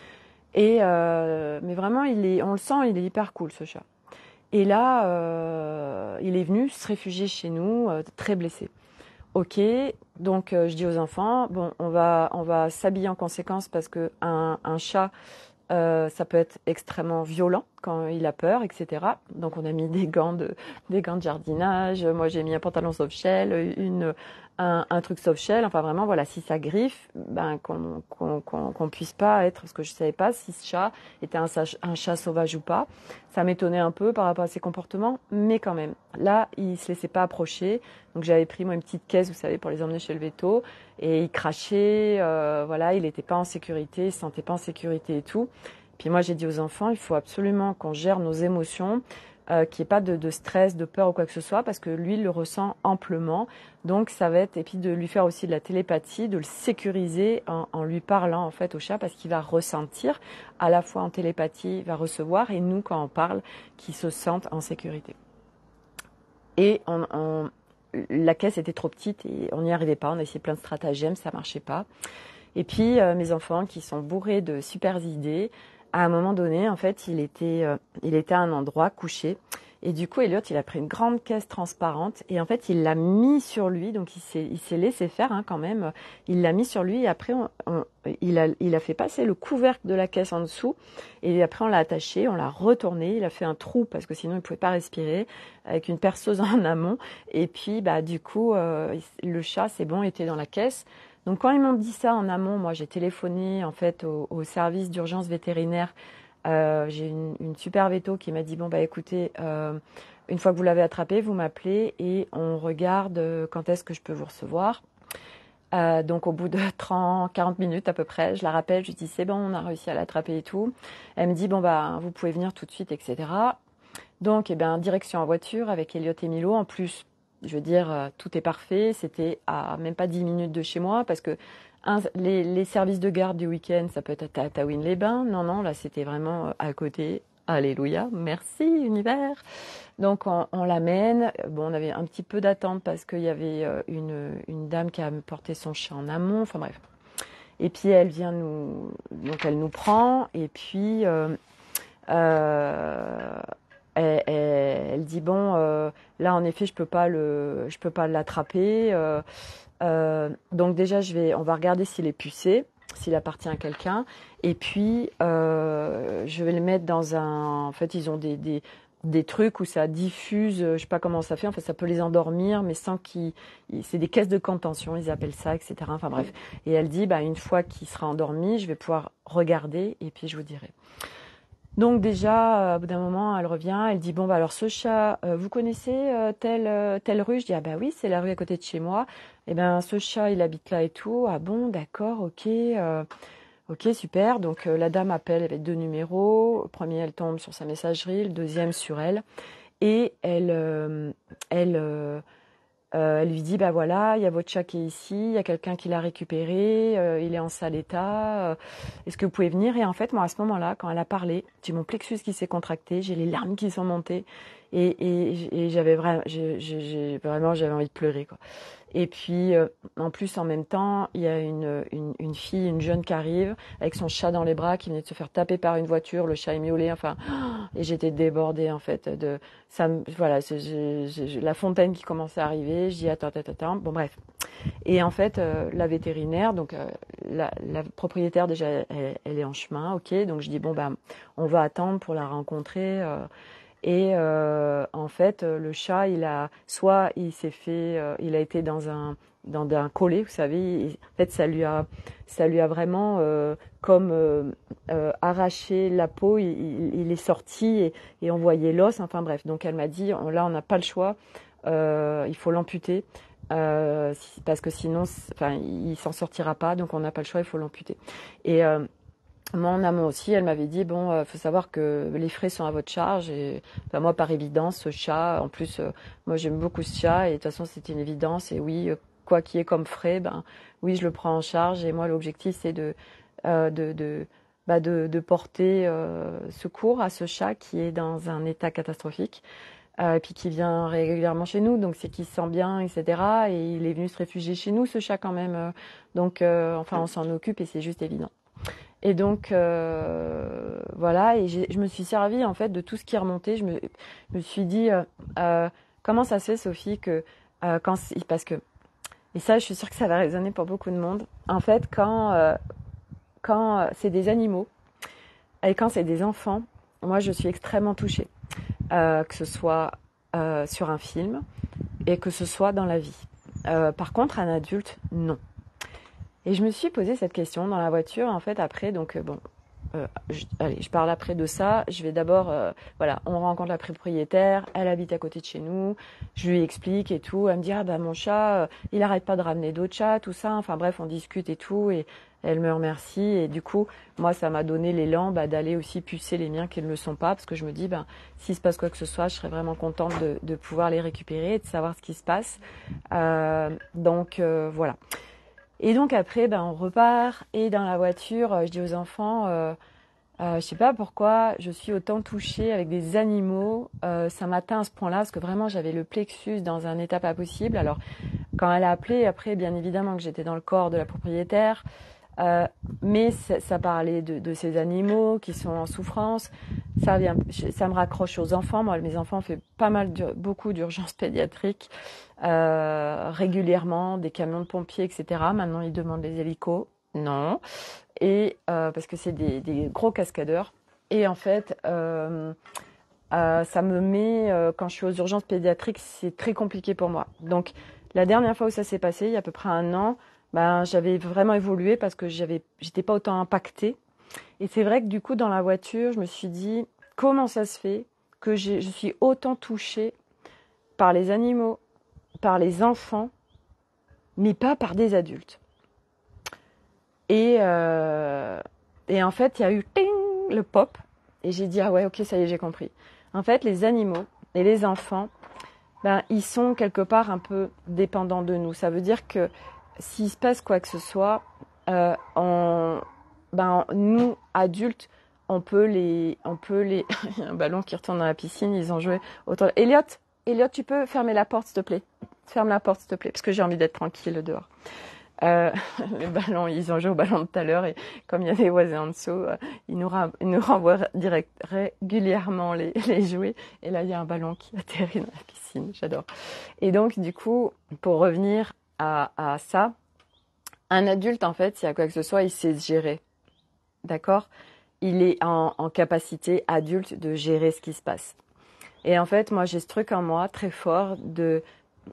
Et euh, mais vraiment, il est, on le sent, il est hyper cool, ce chat. Et là, euh, il est venu se réfugier chez nous, euh, très blessé. Ok, donc euh, je dis aux enfants, bon, on va, on va s'habiller en conséquence parce que un, un chat... Euh, ça peut être extrêmement violent quand il a peur, et cetera. Donc on a mis des gants de, des gants de jardinage. Moi j'ai mis un pantalon soft shell, une, un, un truc soft shell. Enfin vraiment voilà, si ça griffe, ben qu'on qu'on, qu'on, qu'on puisse pas être, parce que je savais pas si ce chat était un, un chat sauvage ou pas. Ça m'étonnait un peu par rapport à ses comportements, mais quand même. Là il se laissait pas approcher. Donc j'avais pris moi une petite caisse, vous savez, pour les emmener chez le véto. Et il crachait, euh, voilà, il n'était pas en sécurité, il se sentait pas en sécurité et tout. Puis moi, j'ai dit aux enfants, il faut absolument qu'on gère nos émotions, euh, qu'il n'y ait pas de, de stress, de peur ou quoi que ce soit, parce que lui, il le ressent amplement. Donc, ça va être, et puis de lui faire aussi de la télépathie, de le sécuriser en, en lui parlant, en fait, au chat, parce qu'il va ressentir, à la fois en télépathie, il va recevoir, et nous, quand on parle, qu'il se sente en sécurité. Et on... on la caisse était trop petite et on n'y arrivait pas. On a essayé plein de stratagèmes, ça marchait pas. Et puis euh, mes enfants qui sont bourrés de super idées, à un moment donné, en fait, il était, euh, il était à un endroit couché. Et du coup, Elliot, il a pris une grande caisse transparente et en fait, il l'a mis sur lui. Donc, il s'est, il s'est laissé faire hein, quand même. Il l'a mis sur lui et après, on, on, il, a, il a fait passer le couvercle de la caisse en dessous. Et après, on l'a attaché, on l'a retourné. Il a fait un trou parce que sinon, il pouvait pas respirer avec une perceuse en amont. Et puis, bah, du coup, euh, le chat, c'est bon, était dans la caisse. Donc, quand ils m'ont dit ça en amont, moi, j'ai téléphoné en fait au, au service d'urgence vétérinaire. Euh, j'ai une, une super véto qui m'a dit bon bah écoutez, euh, une fois que vous l'avez attrapé, vous m'appelez et on regarde euh, quand est-ce que je peux vous recevoir. Euh, donc au bout de trente, quarante minutes à peu près, je la rappelle, je lui dis c'est bon, on a réussi à l'attraper et tout. Elle me dit bon bah vous pouvez venir tout de suite, et cetera. Donc eh ben direction en voiture avec Elliot et Milo. En plus je veux dire, euh, tout est parfait. C'était à même pas dix minutes de chez moi parce que un, les, les services de garde du week-end, ça peut être à Taouine-les-Bains. Non, non, là, c'était vraiment euh, à côté. Alléluia, merci univers. Donc on, on l'amène. Bon, on avait un petit peu d'attente parce qu'il y avait euh, une, une dame qui a porté son chat en amont. Enfin bref. Et puis elle vient nous, donc elle nous prend. Et puis euh, euh, elle, elle, elle dit bon, euh, là en effet je peux pas le, je peux pas l'attraper. Euh, euh, donc déjà je vais, on va regarder s'il est pucé, s'il appartient à quelqu'un. Et puis euh, je vais le mettre dans un, en fait ils ont des, des des trucs où ça diffuse, je sais pas comment ça fait, en fait ça peut les endormir, mais sans qu'ils, c'est des caisses de contention, ils appellent ça, et cetera. Enfin bref. Et elle dit, bah une fois qu'il sera endormi, je vais pouvoir regarder et puis je vous dirai. Donc déjà, euh, au bout d'un moment, elle revient, elle dit, bon bah alors ce chat, euh, vous connaissez euh, telle euh, telle rue? Je dis, ah bah oui, c'est la rue à côté de chez moi. Eh ben ce chat, il habite là et tout. Ah bon, d'accord, ok. Euh, Ok, super. Donc euh, la dame appelle avec deux numéros. Le premier, elle tombe sur sa messagerie, le deuxième sur elle. Et elle, euh, elle, euh, euh, elle lui dit, bah voilà, il y a votre chat qui est ici, il y a quelqu'un qui l'a récupéré, euh, il est en sale état. euh, Est-ce que vous pouvez venir? Et en fait, moi, à ce moment-là, quand elle a parlé, j'ai mon plexus qui s'est contracté, j'ai les larmes qui sont montées. Et, et, et j'avais vraiment, j'ai, j'ai, vraiment, j'avais envie de pleurer, quoi. Et puis, euh, en plus, en même temps, il y a une, une, une fille, une jeune qui arrive avec son chat dans les bras, qui venait de se faire taper par une voiture, le chat est miaulé, enfin, et j'étais débordée, en fait, de, ça, me- voilà, c'est- j'ai- j'ai- la fontaine qui commençait à arriver, je dis, attends, attends, attends, bon, bref. Et en fait, euh, la vétérinaire, donc, euh, la, la propriétaire, déjà, elle, elle est en chemin, ok, donc je dis, bon, bah, on va attendre pour la rencontrer, euh, et euh, en fait, le chat, il a soit il s'est fait, euh, il a été dans un dans un collet, vous savez. Il- en fait, ça lui a ça lui a vraiment euh, comme euh, euh, arraché la peau. Il, il- il est sorti et, et on voyait l'os. Enfin bref. Donc elle m'a dit, on- là, on n'a pas le choix. Euh, il faut l'amputer. Euh, si- parce que sinon, c'est- enfin, il s'en sortira pas. Donc on n'a pas le choix. Il faut l'amputer. Et euh, moi, en amont aussi, elle m'avait dit, bon, euh, faut savoir que les frais sont à votre charge. Et enfin, moi, par évidence, ce chat, en plus, euh, moi, j'aime beaucoup ce chat. Et de toute façon, c'était une évidence. Et oui, euh, quoi qu'il y ait comme frais, ben, oui, je le prends en charge. Et moi, l'objectif, c'est de, euh, de, de, bah, de, de porter euh, secours à ce chat qui est dans un état catastrophique. Euh, et puis qui vient régulièrement chez nous. Donc, c'est qu'il se sent bien, et cetera. Et il est venu se réfugier chez nous, ce chat, quand même. Euh, Donc, euh, enfin, on s'en occupe et c'est juste évident. Et donc euh, voilà, et j'ai- je me suis servie en fait de tout ce qui est remonté. Je me, je me suis dit euh, euh, comment ça se fait, Sophie, que euh, quand c'est- parce que et ça, je suis sûre que ça va résonner pour beaucoup de monde. En fait, quand euh, quand euh, c'est des animaux et quand c'est des enfants, moi, je suis extrêmement touchée, Euh, que ce soit euh, sur un film et que ce soit dans la vie. Euh, par contre, un adulte, non. Et je me suis posé cette question dans la voiture, en fait, après, donc euh, bon, Euh, je, allez, je parle après de ça. Je vais d'abord, euh, voilà, on rencontre la propriétaire, elle habite à côté de chez nous, je lui explique et tout. Elle me dit, ah bah mon chat, euh, il arrête pas de ramener d'autres chats, tout ça. Enfin bref, on discute et tout. Et elle me remercie. Et du coup, moi, ça m'a donné l'élan bah, d'aller aussi pucer les miens qui ne le sont pas, parce que je me dis, ben, s'il se passe quoi que ce soit, je serais vraiment contente de, de pouvoir les récupérer et de savoir ce qui se passe. Euh, donc euh, voilà. Et donc après, ben, on repart et dans la voiture, euh, je dis aux enfants, euh, euh, je sais pas pourquoi je suis autant touchée avec des animaux. Euh, ça m'atteint à ce point-là parce que vraiment j'avais le plexus dans un état pas possible. Alors quand elle a appelé, après bien évidemment que j'étais dans le corps de la propriétaire, euh, mais ça, ça parlait de, de ces animaux qui sont en souffrance. Ça vient, ça me raccroche aux enfants. Moi, mes enfants ont fait pas mal, de, beaucoup d'urgences pédiatriques euh, régulièrement, des camions de pompiers, et cetera. Maintenant, ils demandent les hélicos. Non. Et euh, parce que c'est des, des gros cascadeurs. Et en fait, euh, euh, ça me met, euh, quand je suis aux urgences pédiatriques, c'est très compliqué pour moi. Donc, la dernière fois où ça s'est passé, il y a à peu près un an, ben, j'avais vraiment évolué parce que j'avais, j'étais pas autant impactée. Et c'est vrai que du coup, dans la voiture, je me suis dit, comment ça se fait que j'ai, je suis autant touchée par les animaux, par les enfants, mais pas par des adultes. Et, euh, et en fait, il y a eu ting, le pop. Et j'ai dit, ah ouais, ok, ça y est, j'ai compris. En fait, les animaux et les enfants, ben, ils sont quelque part un peu dépendants de nous. Ça veut dire que s'il se passe quoi que ce soit, euh, on, ben, nous, adultes, on peut les... On peut les... Il y a un ballon qui retourne dans la piscine, ils ont joué autour... Elliot, Elliot, tu peux fermer la porte, s'il te plaît? Ferme la porte, s'il te plaît, parce que j'ai envie d'être tranquille dehors. Euh, les ballons, ils ont joué au ballon de tout à l'heure et comme il y a des voisins en dessous, euh, ils, nous ra- ils nous renvoient direct, régulièrement les, les jouets. Et là, il y a un ballon qui atterrit dans la piscine. J'adore. Et donc, du coup, pour revenir à, à ça, un adulte, en fait, s'il y a quoi que ce soit, il sait se gérer. D'accord? Il est en, en capacité adulte de gérer ce qui se passe. Et en fait, moi, j'ai ce truc en moi très fort de,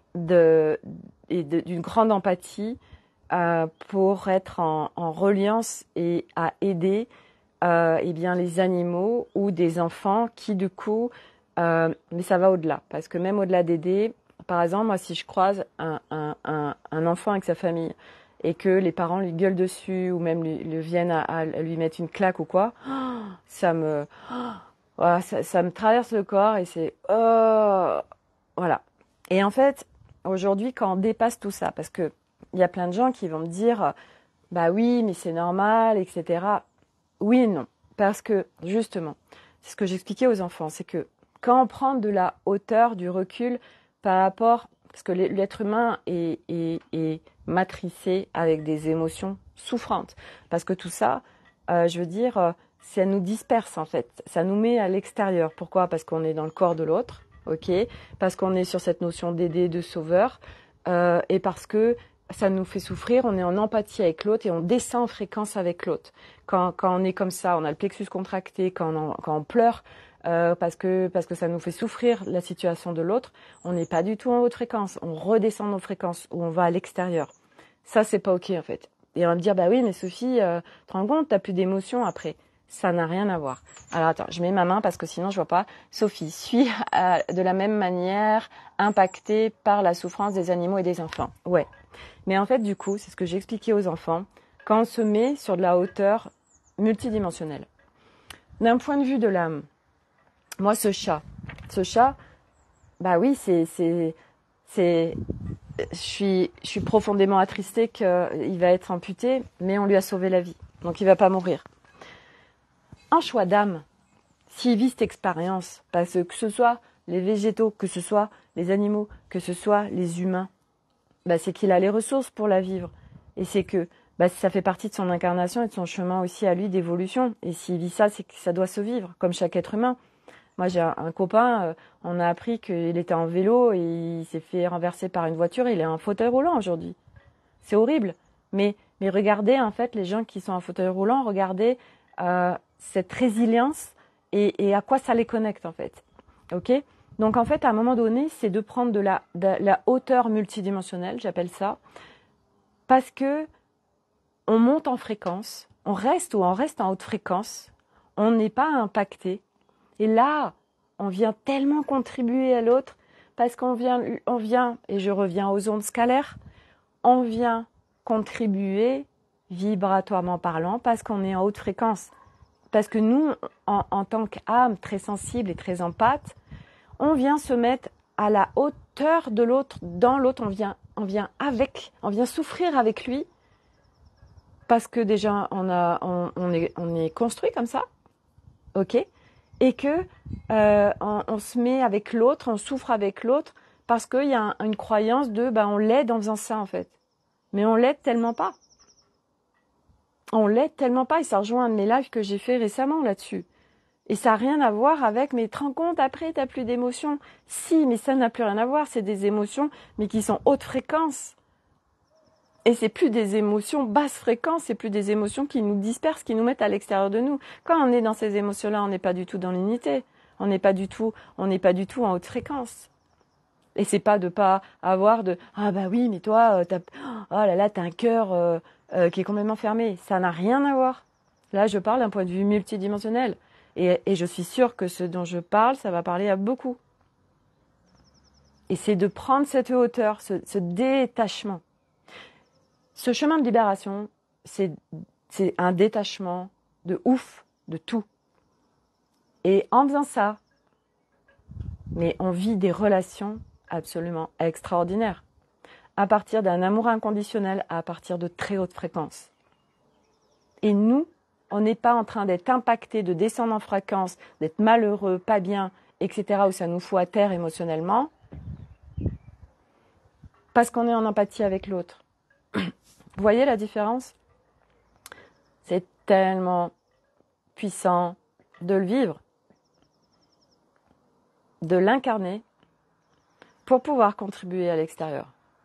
de, et de- d'une grande empathie euh, pour être en, en reliance et à aider euh, eh bien, les animaux ou des enfants qui, du coup, euh, mais ça va au-delà. Parce que même au-delà d'aider, par exemple, moi, si je croise un, un, un, un enfant avec sa famille et que les parents lui gueulent dessus ou même lui, lui viennent à, à lui mettre une claque ou quoi, ça me, voilà, ça, ça me traverse le corps et c'est... Oh, voilà. Et en fait, aujourd'hui, quand on dépasse tout ça, parce que il y a plein de gens qui vont me dire, bah oui, mais c'est normal, et cetera. Oui et non. Parce que, justement, c'est ce que j'expliquais aux enfants, c'est que quand on prend de la hauteur, du recul par rapport, parce que l'être humain est, est, est matricé avec des émotions souffrantes. Parce que tout ça, euh, je veux dire, euh, ça nous disperse en fait. Ça nous met à l'extérieur. Pourquoi? Parce qu'on est dans le corps de l'autre, ok? Parce qu'on est sur cette notion d'aider, de sauveur, euh, et parce que ça nous fait souffrir, on est en empathie avec l'autre et on descend en fréquence avec l'autre. Quand, quand on est comme ça, on a le plexus contracté, quand on, quand on pleure, euh, parce que, parce que ça nous fait souffrir la situation de l'autre, on n'est pas du tout en haute fréquence, on redescend nos fréquences ou on va à l'extérieur. Ça, c'est pas ok en fait. Et on va me dire, bah oui, mais Sophie, euh, tu te rends compte, t'as plus d'émotions après. Ça n'a rien à voir. Alors attends, je mets ma main parce que sinon je vois pas. Sophie, suis euh, de la même manière impactée par la souffrance des animaux et des enfants. Ouais. Mais en fait, du coup, c'est ce que j'ai expliqué aux enfants, quand on se met sur de la hauteur multidimensionnelle. D'un point de vue de l'âme, moi, ce chat, ce chat, bah oui, c'est, c'est, c'est, je suis, je suis profondément attristée qu'il va être amputé, mais on lui a sauvé la vie, donc il va pas mourir. Un choix d'âme, s'il vit cette expérience, parce que que ce soit les végétaux, que ce soit les animaux, que ce soit les humains, bah, c'est qu'il a les ressources pour la vivre. Et c'est que bah, ça fait partie de son incarnation et de son chemin aussi à lui d'évolution. Et s'il vit ça, c'est que ça doit se vivre, comme chaque être humain. Moi, j'ai un, un copain, euh, on a appris qu'il était en vélo et il s'est fait renverser par une voiture. Il est en fauteuil roulant aujourd'hui. C'est horrible. Mais, mais regardez, en fait, les gens qui sont en fauteuil roulant, regardez euh, cette résilience et, et à quoi ça les connecte, en fait. OK ? Donc, en fait, à un moment donné, c'est de prendre de la, de la hauteur multidimensionnelle, j'appelle ça, parce que on monte en fréquence, on reste ou on reste en haute fréquence, on n'est pas impacté. Et là, on vient tellement contribuer à l'autre, parce qu'on vient, on vient, et je reviens aux ondes scalaires, on vient contribuer vibratoirement parlant, parce qu'on est en haute fréquence. Parce que nous, en, en tant qu'âme très sensible et très empathe, on vient se mettre à la hauteur de l'autre, dans l'autre, on vient, on vient avec, on vient souffrir avec lui, parce que déjà on a, on, on est, on est construit comme ça, ok, et que euh, on, on se met avec l'autre, on souffre avec l'autre, parce qu'il y a un, une croyance de, bah on l'aide en faisant ça en fait, mais on l'aide tellement pas, on l'aide tellement pas, et ça rejoint un de mes lives que j'ai fait récemment là-dessus. Et ça n'a rien à voir avec, mais te rends compte, après, tu n'as plus d'émotions. Si, mais ça n'a plus rien à voir. C'est des émotions, mais qui sont haute fréquence. Et c'est plus des émotions basse fréquence, c'est plus des émotions qui nous dispersent, qui nous mettent à l'extérieur de nous. Quand on est dans ces émotions-là, on n'est pas du tout dans l'unité. On n'est pas du tout, on n'est pas du tout en haute fréquence. Et c'est pas de pas avoir de, ah bah oui, mais toi, euh, t'as, oh là là, t'as un cœur euh, euh, qui est complètement fermé. Ça n'a rien à voir. Là, je parle d'un point de vue multidimensionnel. Et, et je suis sûre que ce dont je parle, ça va parler à beaucoup. Et c'est de prendre cette hauteur, ce, ce détachement. Ce chemin de libération, c'est, c'est un détachement de ouf, de tout. Et en faisant ça, mais on vit des relations absolument extraordinaire. À partir d'un amour inconditionnel, à partir de très hautes fréquences. Et nous, on n'est pas en train d'être impacté, de descendre en fréquence, d'être malheureux, pas bien, et cetera, où ça nous fout à terre émotionnellement, parce qu'on est en empathie avec l'autre. Vous voyez la différence? C'est tellement puissant de le vivre, de l'incarner, pour pouvoir contribuer à l'extérieur.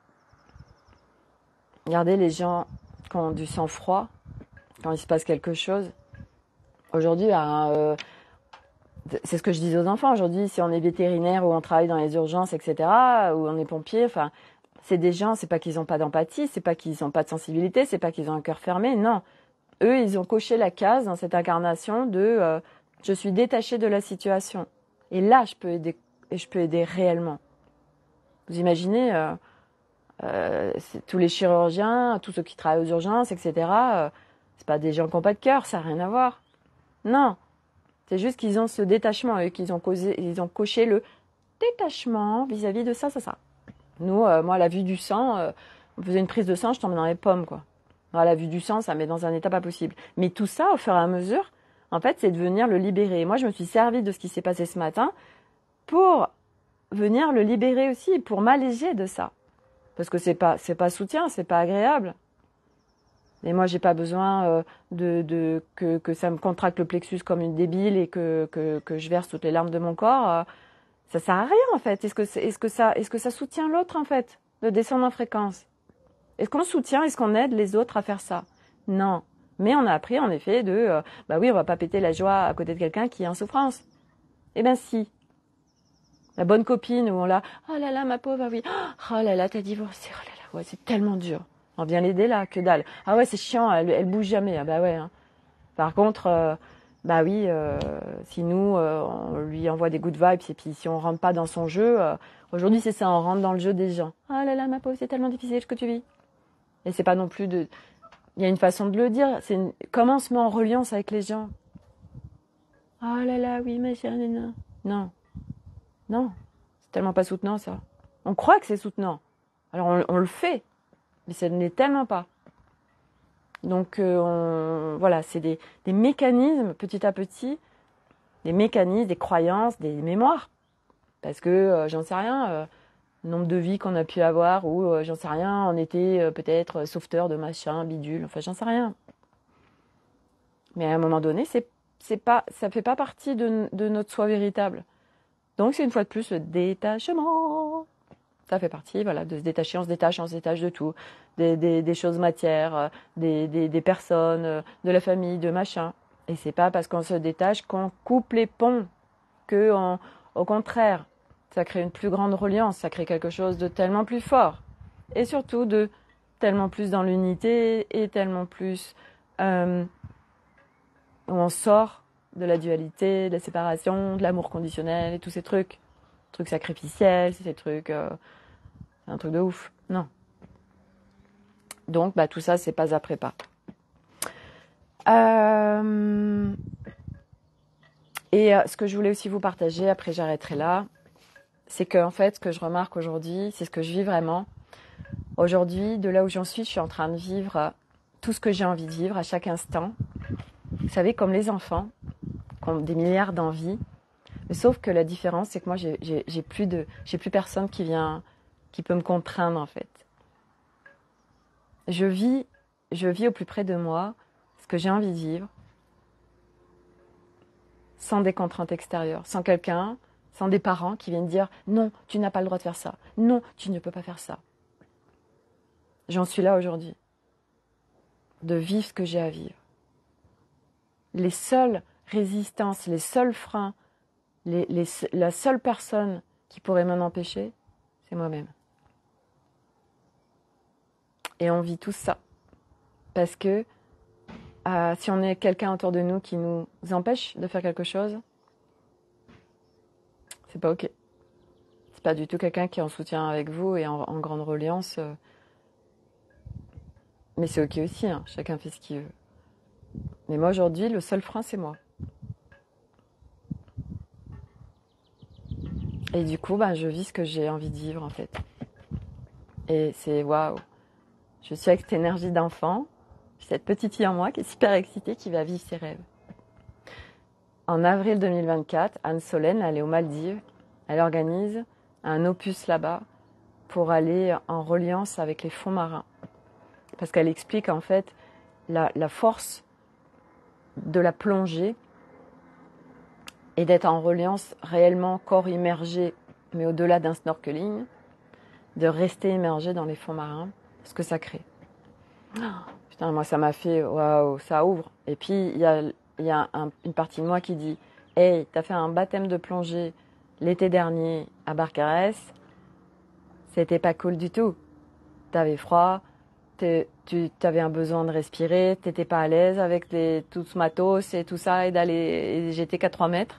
Regardez les gens qui ont du sang-froid, quand il se passe quelque chose. Aujourd'hui, ben, euh, c'est ce que je disais aux enfants. Aujourd'hui, si on est vétérinaire ou on travaille dans les urgences, et cetera, ou on est pompier, enfin, c'est des gens, c'est pas qu'ils n'ont pas d'empathie, c'est pas qu'ils n'ont pas de sensibilité, c'est pas qu'ils ont un cœur fermé, non. Eux, ils ont coché la case dans cette incarnation de euh, je suis détaché de la situation. Et là, je peux aider, et je peux aider réellement. Vous imaginez, euh, euh, tous les chirurgiens, tous ceux qui travaillent aux urgences, et cetera, euh, c'est pas des gens qui n'ont pas de cœur, ça n'a rien à voir. Non, c'est juste qu'ils ont ce détachement et qu'ils ont, causé, ils ont coché le détachement vis-à-vis de ça, ça, ça. Nous, euh, moi, à la vue du sang, euh, on faisait une prise de sang, je tombais dans les pommes, quoi. À la vue du sang, ça met dans un état pas possible. Mais tout ça, au fur et à mesure, en fait, c'est de venir le libérer. Et moi, je me suis servi de ce qui s'est passé ce matin pour venir le libérer aussi, pour m'alléger de ça. Parce que c'est pas, c'est pas soutien, c'est pas agréable. Et moi, j'ai pas besoin euh, de, de que, que ça me contracte le plexus comme une débile et que, que, que je verse toutes les larmes de mon corps. Euh, ça sert à rien, en fait. Est-ce que, c'est, est-ce que ça, est-ce que ça soutient l'autre, en fait, de descendre en fréquence? Est-ce qu'on soutient, est-ce qu'on aide les autres à faire ça? Non. Mais on a appris, en effet, de, euh, bah oui, on va pas péter la joie à côté de quelqu'un qui est en souffrance. Eh ben si. La bonne copine où on l'a, oh là là, ma pauvre, ah oui, oh là là, t'as divorcé, oh là là, ouais, c'est tellement dur. On vient l'aider là, que dalle. Ah ouais, c'est chiant, elle, elle bouge jamais. Ah bah ouais. Hein. Par contre, euh, bah oui, euh, si nous, euh, on lui envoie des good vibes et puis si on rentre pas dans son jeu, euh, aujourd'hui c'est ça, on rentre dans le jeu des gens. Ah là là, ma pauvre, c'est tellement difficile ce que tu vis. Et c'est pas non plus de... Il y a une façon de le dire, c'est une... comment on se met en reliance avec les gens. Ah là là, oui, ma chère Nina. Non. Non, c'est tellement pas soutenant ça. On croit que c'est soutenant. Alors on, on le fait, mais ça ne l'est tellement pas. Donc euh, on, voilà, c'est des, des mécanismes petit à petit, des mécanismes, des croyances, des mémoires. Parce que euh, j'en sais rien, euh, le nombre de vies qu'on a pu avoir, ou euh, j'en sais rien, on était euh, peut-être sauveteur de machin, bidule, enfin j'en sais rien. Mais à un moment donné, c'est, c'est pas, ça fait pas partie de, de notre soi véritable. Donc c'est une fois de plus le détachement. Ça fait partie, voilà, de se détacher, on se détache, on se détache de tout, des, des, des choses matières, des, des, des personnes, de la famille, de machin. Et c'est pas parce qu'on se détache qu'on coupe les ponts, que on, au contraire, ça crée une plus grande reliance, ça crée quelque chose de tellement plus fort, et surtout de tellement plus dans l'unité et tellement plus euh, où on sort de la dualité, de la séparation, de l'amour conditionnel et tous ces trucs. Trucs sacrificiels, c'est ces trucs... Euh, c'est un truc de ouf. Non. Donc, bah, tout ça, c'est pas après pas. Euh... Et euh, ce que je voulais aussi vous partager, après j'arrêterai là, c'est que en fait, ce que je remarque aujourd'hui, c'est ce que je vis vraiment. Aujourd'hui, de là où j'en suis, je suis en train de vivre tout ce que j'ai envie de vivre à chaque instant. Vous savez, comme les enfants, qui ont des milliards d'envies. Mais sauf que la différence, c'est que moi, j'ai, j'ai, j'ai plus de, j'ai plus personne qui vient, qui peut me contraindre, en fait. Je vis, je vis au plus près de moi ce que j'ai envie de vivre, sans des contraintes extérieures, sans quelqu'un, sans des parents qui viennent dire « Non, tu n'as pas le droit de faire ça. Non, tu ne peux pas faire ça. » J'en suis là aujourd'hui, de vivre ce que j'ai à vivre. Les seules résistances, les seuls freins, les, les, la seule personne qui pourrait m'en empêcher, c'est moi-même. Et on vit tout ça. Parce que euh, si on est quelqu'un autour de nous qui nous empêche de faire quelque chose, c'est pas ok. C'est pas du tout quelqu'un qui est en soutien avec vous et en, en grande reliance. Euh, mais c'est ok aussi, hein, chacun fait ce qu'il veut. Mais moi aujourd'hui, le seul frein, c'est moi. Et du coup, bah, je vis ce que j'ai envie de vivre en fait. Et c'est waouh. Je suis avec cette énergie d'enfant, cette petite fille en moi qui est super excitée, qui va vivre ses rêves. En avril deux mille vingt-quatre, Anne Solène, elle est aux Maldives. Elle organise un opus là-bas pour aller en reliance avec les fonds marins. Parce qu'elle explique en fait la, la force de la plongée et d'être en reliance réellement corps immergé, mais au-delà d'un snorkeling, de rester immergé dans les fonds marins, ce que ça crée. Oh, putain, moi ça m'a fait waouh, ça ouvre. Et puis il y a, y a un, une partie de moi qui dit hey, t'as fait un baptême de plongée l'été dernier à Barcarès, c'était pas cool du tout. T'avais froid, tu avais un besoin de respirer, t'étais pas à l'aise avec les, tout ce matos et tout ça, et d'aller. Et j'étais qu'à trois mètres.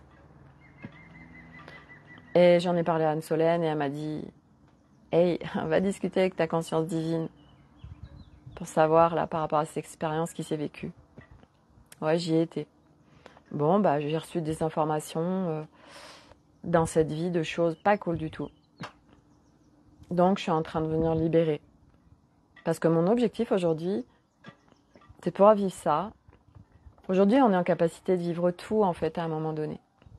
Et j'en ai parlé à Anne Solène et elle m'a dit hey, va discuter avec ta conscience divine pour savoir là par rapport à cette expérience qui s'est vécue. Ouais, j'y ai été. Bon, bah j'ai reçu des informations euh, dans cette vie de choses pas cool du tout. Donc je suis en train de venir libérer. Parce que mon objectif aujourd'hui, c'est de pouvoir vivre ça. Aujourd'hui, on est en capacité de vivre tout en fait à un moment donné.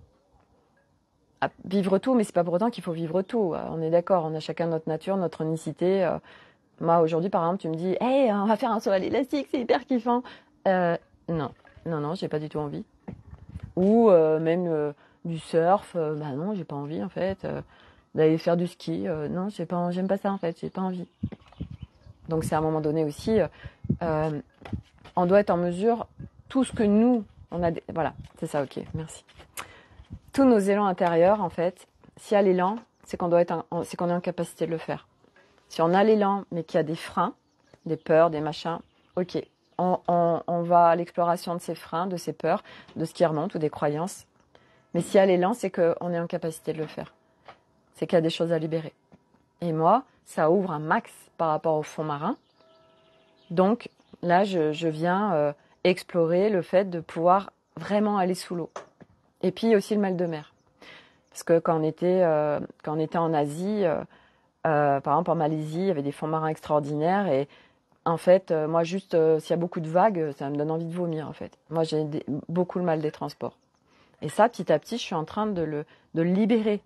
À vivre tout, mais c'est pas pour autant qu'il faut vivre tout. On est d'accord, on a chacun notre nature, notre unicité. Euh, moi aujourd'hui, par exemple, tu me dis, hey, on va faire un saut à l'élastique, c'est hyper kiffant. Euh, non, non, non, j'ai pas du tout envie. Ou euh, même euh, du surf, euh, bah non, j'ai pas envie en fait. Euh, d'aller faire du ski, euh, non, j'ai pas, j'aime pas ça en fait, j'ai pas envie. Donc c'est à un moment donné aussi, euh, on doit être en mesure, tout ce que nous, on a, voilà, c'est ça, ok, merci. Tous nos élans intérieurs, en fait, s'il y a l'élan, c'est qu'on doit être, en, c'est qu'on est en capacité de le faire. Si on a l'élan, mais qu'il y a des freins, des peurs, des machins, ok, on, on, on va à l'exploration de ces freins, de ces peurs, de ce qui remonte ou des croyances. Mais s'il y a l'élan, c'est qu'on est en capacité de le faire. C'est qu'il y a des choses à libérer. Et moi, ça ouvre un max par rapport au fond marin. Donc là, je, je viens euh, explorer le fait de pouvoir vraiment aller sous l'eau. Et puis aussi le mal de mer. Parce que quand on était, euh, quand on était en Asie, euh, euh, par exemple en Malaisie, il y avait des fonds marins extraordinaires. Et en fait, euh, moi juste, euh, s'il y a beaucoup de vagues, ça me donne envie de vomir en fait. Moi, j'ai des, beaucoup le mal des transports. Et ça, petit à petit, je suis en train de le, de le libérer.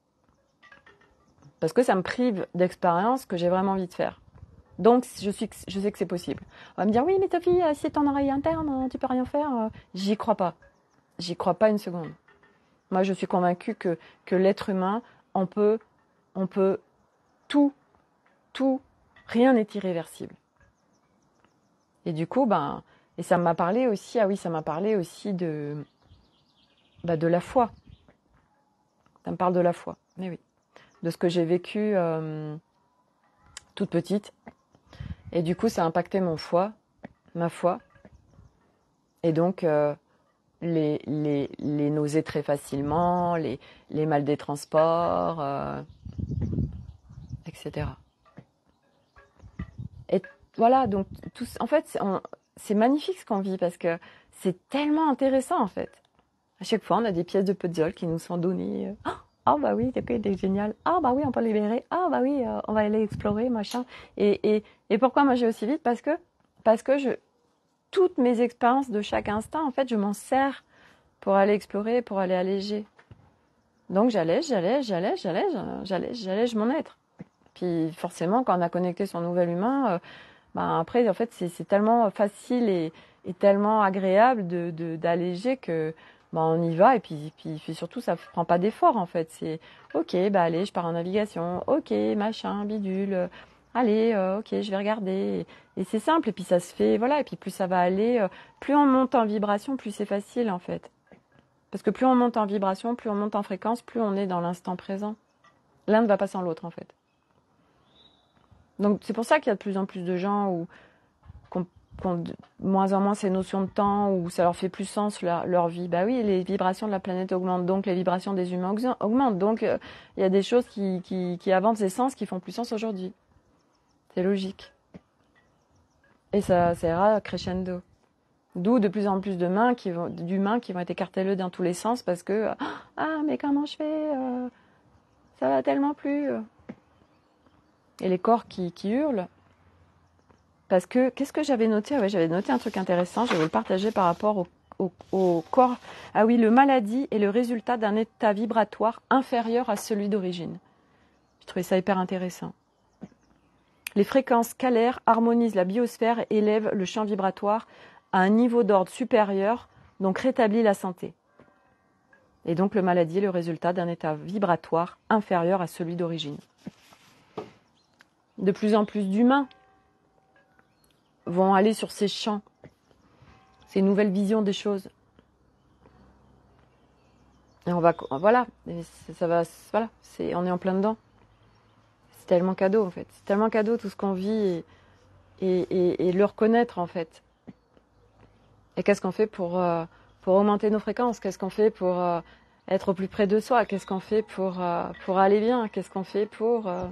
Parce que ça me prive d'expériences que j'ai vraiment envie de faire. Donc, je, suis, je sais que c'est possible. On va me dire, oui, mais Sophie, si c'est ton oreille interne, tu peux rien faire. J'y crois pas. J'y crois pas une seconde. Moi, je suis convaincue que, que l'être humain, on peut, on peut tout, tout, rien n'est irréversible. Et du coup, ben, et ça m'a parlé aussi, ah oui, ça m'a parlé aussi de, bah, de la foi. Ça me parle de la foi, mais oui. De ce que j'ai vécu euh, toute petite. Et du coup, ça a impacté mon foi, ma foi. Et donc, euh, les, les, les nausées très facilement, les, les mal des transports, euh, et cetera. Et voilà, donc, tout, en fait, c'est, on, c'est magnifique ce qu'on vit parce que c'est tellement intéressant, en fait. À chaque fois, on a des pièces de puzzle qui nous sont données. Oh, ah bah oui, c'est génial. Ah bah oui, on peut libérer. Ah bah oui, euh, on va aller explorer, machin. Et, et, et pourquoi moi j'ai aussi vite? Parce que, parce que je, toutes mes expériences de chaque instant, en fait, je m'en sers pour aller explorer, pour aller alléger. Donc j'allège, j'allège, j'allège, j'allège, j'allège, j'allège mon être. Puis forcément, quand on a connecté son nouvel humain, euh, bah après, en fait, c'est, c'est tellement facile et, et tellement agréable de, de, d'alléger que bah on y va. Et puis, puis, puis surtout, ça ne prend pas d'effort, en fait. C'est ok, bah allez, je pars en navigation. Ok, machin, bidule. Allez, euh, ok, je vais regarder. Et, et c'est simple. Et puis ça se fait, voilà. Et puis plus ça va aller, euh, plus on monte en vibration, plus c'est facile, en fait. Parce que plus on monte en vibration, plus on monte en fréquence, plus on est dans l'instant présent. L'un ne va pas sans l'autre, en fait. Donc c'est pour ça qu'il y a de plus en plus de gens où, qui ont, qui ont de moins en moins ces notions de temps, où ça leur fait plus sens leur, leur vie. Bah oui, les vibrations de la planète augmentent, donc les vibrations des humains augmentent. Donc euh, il y a des choses qui, qui, qui avancent des sens qui font plus sens aujourd'hui. C'est logique. Et ça, ça ira crescendo. D'où de plus en plus de mains qui vont, d'humains qui vont être écartélés dans tous les sens parce que ah mais comment je fais euh... ça va tellement plus. Et les corps qui, qui hurlent. Parce que, qu'est-ce que j'avais noté? Ah ouais, j'avais noté un truc intéressant, je vais le partager par rapport au, au, au corps. Ah oui, le maladie est le résultat d'un état vibratoire inférieur à celui d'origine. Je trouvais ça hyper intéressant. Les fréquences scalaires harmonisent la biosphère et élèvent le champ vibratoire à un niveau d'ordre supérieur, donc rétablit la santé. Et donc le maladie est le résultat d'un état vibratoire inférieur à celui d'origine. De plus en plus d'humains vont aller sur ces champs, ces nouvelles visions des choses. Et on va, voilà, et ça va, voilà, c'est, on est en plein dedans. C'est tellement cadeau en fait, c'est tellement cadeau tout ce qu'on vit et, et, et, et le reconnaître en fait. Et qu'est-ce qu'on fait pour, euh, pour augmenter nos fréquences? Qu'est-ce qu'on fait pour euh, être au plus près de soi? Qu'est-ce qu'on fait pour, euh, pour aller bien? Qu'est-ce qu'on fait pour... Euh,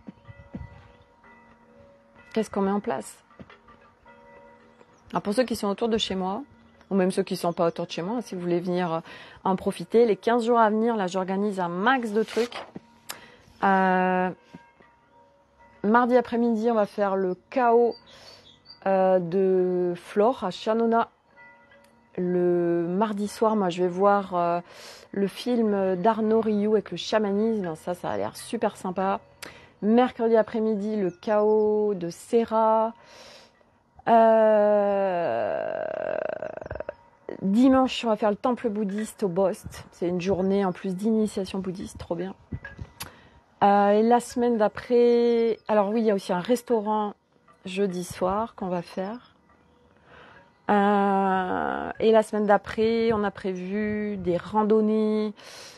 qu'est-ce qu'on met en place? Alors pour ceux qui sont autour de chez moi, ou même ceux qui ne sont pas autour de chez moi, si vous voulez venir en profiter, les quinze jours à venir, là j'organise un max de trucs. Euh, mardi après-midi, on va faire le chaos euh, de Flore à Chanona. Le mardi soir, moi je vais voir euh, le film d'Arnaud Rioux avec le chamanisme, ça, ça a l'air super sympa. Mercredi après-midi, le chaos de Serra. Euh... Dimanche, on va faire le temple bouddhiste au Bost. C'est une journée en plus d'initiation bouddhiste, trop bien. Euh, et la semaine d'après, alors oui, il y a aussi un restaurant jeudi soir qu'on va faire. Euh, et la semaine d'après, on a prévu des randonnées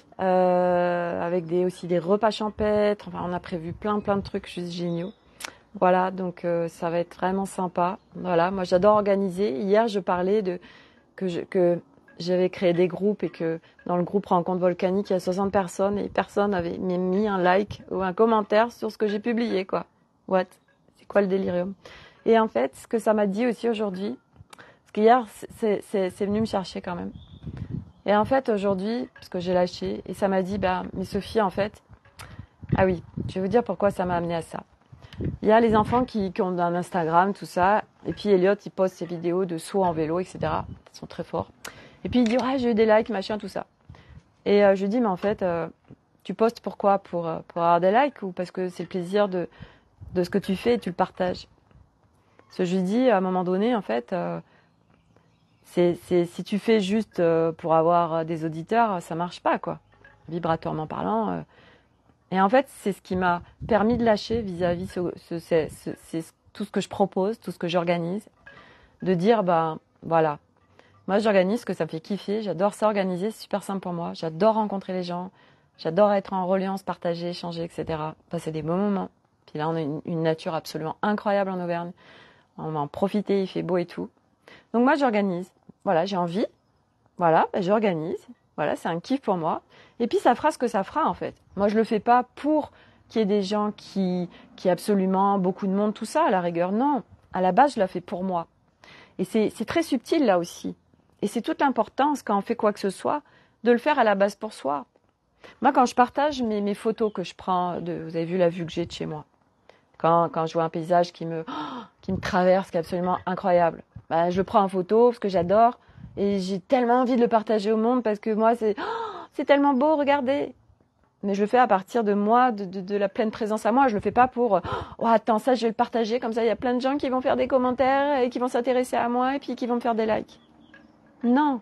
euh, avec des, aussi des repas champêtres. Enfin, on a prévu plein plein de trucs juste géniaux. Voilà, donc euh, ça va être vraiment sympa. Voilà, moi j'adore organiser. Hier, je parlais de que, je, que j'avais créé des groupes et que dans le groupe Rencontre Volcanique, il y a soixante personnes et personne n'avait mis un like ou un commentaire sur ce que j'ai publié, quoi. What? C'est quoi le délirium? Et en fait, ce que ça m'a dit aussi aujourd'hui, parce qu'hier, c'est, c'est, c'est venu me chercher quand même. Et en fait, aujourd'hui, parce que j'ai lâché, et ça m'a dit, bah, mais Sophie, en fait, ah oui, je vais vous dire pourquoi ça m'a amené à ça. Il y a les enfants qui, qui ont un Instagram, tout ça, et puis Elliot, il poste ses vidéos de saut en vélo, et cetera. Ils sont très forts. Et puis il dit, ouais, j'ai eu des likes, machin, tout ça. Et euh, je lui dis, mais en fait, euh, tu postes pourquoi? Pour, euh, pour avoir des likes ou parce que c'est le plaisir de, de ce que tu fais et tu le partages? Parce que je lui dis, à un moment donné, en fait, euh, c'est, c'est, si tu fais juste euh, pour avoir des auditeurs, ça marche pas, quoi. Vibratoirement parlant. Euh, Et en fait, c'est ce qui m'a permis de lâcher vis-à-vis ce, ce, ce, ce, c'est tout ce que je propose, tout ce que j'organise, de dire, ben voilà, moi j'organise ce que ça me fait kiffer, j'adore ça organiser, c'est super simple pour moi, j'adore rencontrer les gens, j'adore être en reliance, partager, échanger, et cetera. Passer des bons moments. Puis là, on a une, une nature absolument incroyable en Auvergne, on va en profiter, il fait beau et tout. Donc moi j'organise, voilà, j'ai envie, voilà, ben, j'organise. Voilà, c'est un kiff pour moi. Et puis, ça fera ce que ça fera, en fait. Moi, je le fais pas pour qu'il y ait des gens qui, qui absolument, beaucoup de monde, tout ça, à la rigueur. Non, à la base, je la fais pour moi. Et c'est, c'est très subtil, là aussi. Et c'est toute l'importance, quand on fait quoi que ce soit, de le faire à la base pour soi. Moi, quand je partage mes, mes photos que je prends, de, vous avez vu la vue que j'ai de chez moi. Quand, quand je vois un paysage qui me, qui me traverse, qui est absolument incroyable. Ben, je le prends en photo, parce que j'adore. Et j'ai tellement envie de le partager au monde parce que moi, c'est, oh, c'est tellement beau, regardez. Mais je le fais à partir de moi, de, de, de la pleine présence à moi. Je le fais pas pour, oh, attends, ça, je vais le partager. Comme ça, il y a plein de gens qui vont faire des commentaires et qui vont s'intéresser à moi et puis qui vont me faire des likes. Non.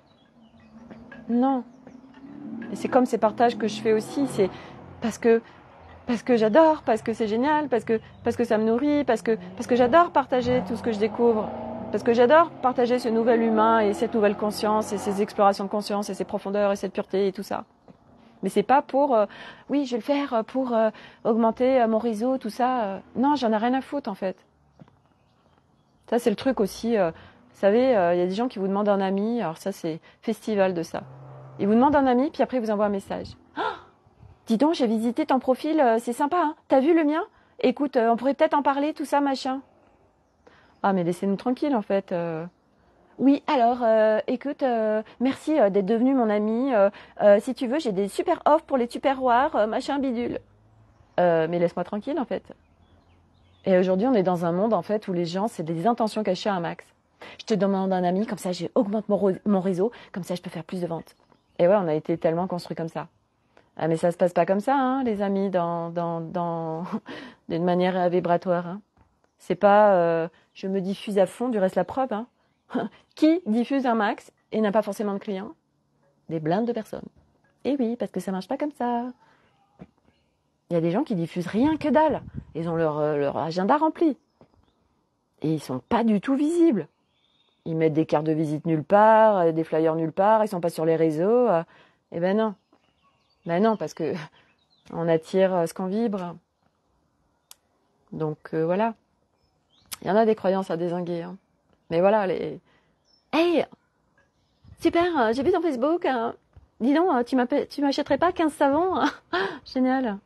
Non. Et c'est comme ces partages que je fais aussi. C'est parce que, parce que j'adore, parce que c'est génial, parce que, parce que ça me nourrit, parce que, parce que j'adore partager tout ce que je découvre. Parce que j'adore partager ce nouvel humain et cette nouvelle conscience et ces explorations de conscience et ces profondeurs et cette pureté et tout ça. Mais c'est pas pour, euh, oui, je vais le faire pour euh, augmenter euh, mon réseau, tout ça. Euh. Non, j'en ai rien à foutre en fait. Ça, c'est le truc aussi. Euh, vous savez, il euh, y a des gens qui vous demandent un ami. Alors ça, c'est festival de ça. Ils vous demandent un ami, puis après, ils vous envoient un message. Oh, dis donc, j'ai visité ton profil, euh, c'est sympa, hein. T'as vu le mien? Écoute, euh, on pourrait peut-être en parler, tout ça, machin. Ah, mais laissez-nous tranquilles, en fait. Euh... Oui, alors, euh, écoute, euh, merci euh, d'être devenu mon ami. Euh, euh, si tu veux, j'ai des super offres pour les tupperwares, euh, machin bidule. Euh, mais laisse-moi tranquille, en fait. Et aujourd'hui, on est dans un monde, en fait, où les gens, c'est des intentions cachées à un max. Je te demande un ami, comme ça, j'augmente mon, ro- mon réseau, comme ça, je peux faire plus de ventes. Et ouais, on a été tellement construits comme ça. Ah, mais ça se passe pas comme ça, hein, les amis, dans, dans, dans, d'une manière vibratoire. Hein. C'est pas, euh, je me diffuse à fond, du reste la preuve. Hein. Qui diffuse un max et n'a pas forcément de clients? Des blindes de personnes. Et oui, parce que ça marche pas comme ça. Il y a des gens qui diffusent rien que dalle. Ils ont leur, euh, leur agenda rempli. Et ils sont pas du tout visibles. Ils mettent des cartes de visite nulle part, euh, des flyers nulle part, ils sont pas sur les réseaux. euh. Eh ben non. Ben non, parce que on attire euh, ce qu'on vibre. Donc euh, voilà. Il y en a des croyances à dézinguer. Hein. Mais voilà, les... Hey, super, euh, j'ai vu ton Facebook. Hein. Dis donc, euh, tu m'appelles- tu m'achèterais pas quinze savons? Hein. Génial.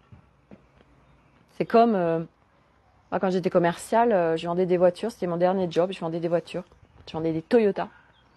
C'est comme... euh, moi, quand j'étais commerciale, euh, je vendais des voitures. C'était mon dernier job. Je vendais des voitures. Je vendais des Toyota.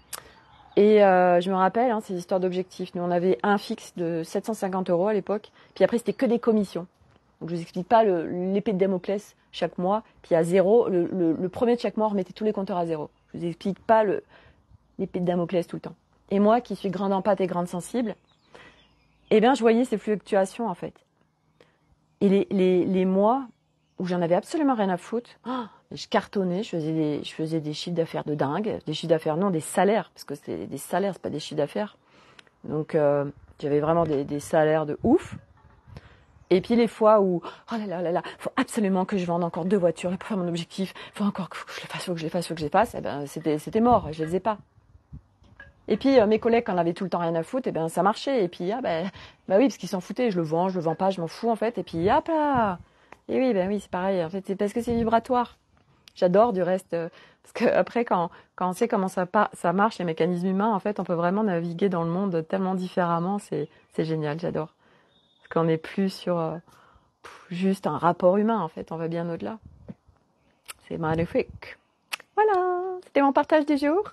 Et euh, je me rappelle, hein, ces histoires d'objectifs. Nous, on avait un fixe de sept cent cinquante euros à l'époque. Puis après, c'était que des commissions. Donc, je vous explique pas le- l'épée de Damoclès chaque mois. Puis à zéro, le, le- le premier de chaque mois, on remettait tous les compteurs à zéro. Je vous explique pas le- l'épée de Damoclès tout le temps. Et moi, qui suis grande en pâte et grande sensible, eh bien, je voyais ces fluctuations, en fait. Et les, les, les mois où j'en avais absolument rien à foutre, oh, je cartonnais, je faisais des, je faisais des chiffres d'affaires de dingue. Des chiffres d'affaires, non, des salaires, parce que c'est des salaires, c'est pas des chiffres d'affaires. Donc, euh, j'avais vraiment des, des salaires de ouf. Et puis les fois où, oh là là là là, faut absolument que je vende encore deux voitures pour faire mon objectif, faut encore que je les fasse, faut que je les fasse, faut que je les fasse, eh ben, c'était, c'était mort, je les faisais pas. Et puis euh, mes collègues, quand on avait tout le temps rien à foutre, eh ben, ça marchait. Et puis, ah ben, bah oui, parce qu'ils s'en foutaient, je le vends, je le vends pas, je m'en fous en fait. Et puis, hop là. Et oui, ben oui, c'est pareil. En fait, c'est parce que c'est vibratoire. J'adore du reste, euh, parce que après, quand, quand on sait comment ça, pa- ça marche, les mécanismes humains, en fait, on peut vraiment naviguer dans le monde tellement différemment. C'est, c'est génial, j'adore. Parce qu'on n'est plus sur euh, pff, juste un rapport humain, en fait, on va bien au-delà. C'est magnifique. Voilà, c'était mon partage du jour.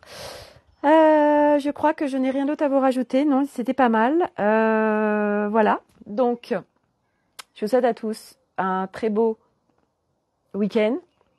Euh, je crois que je n'ai rien d'autre à vous rajouter. Non, c'était pas mal. Euh, voilà. Donc, je vous souhaite à tous un très beau week-end.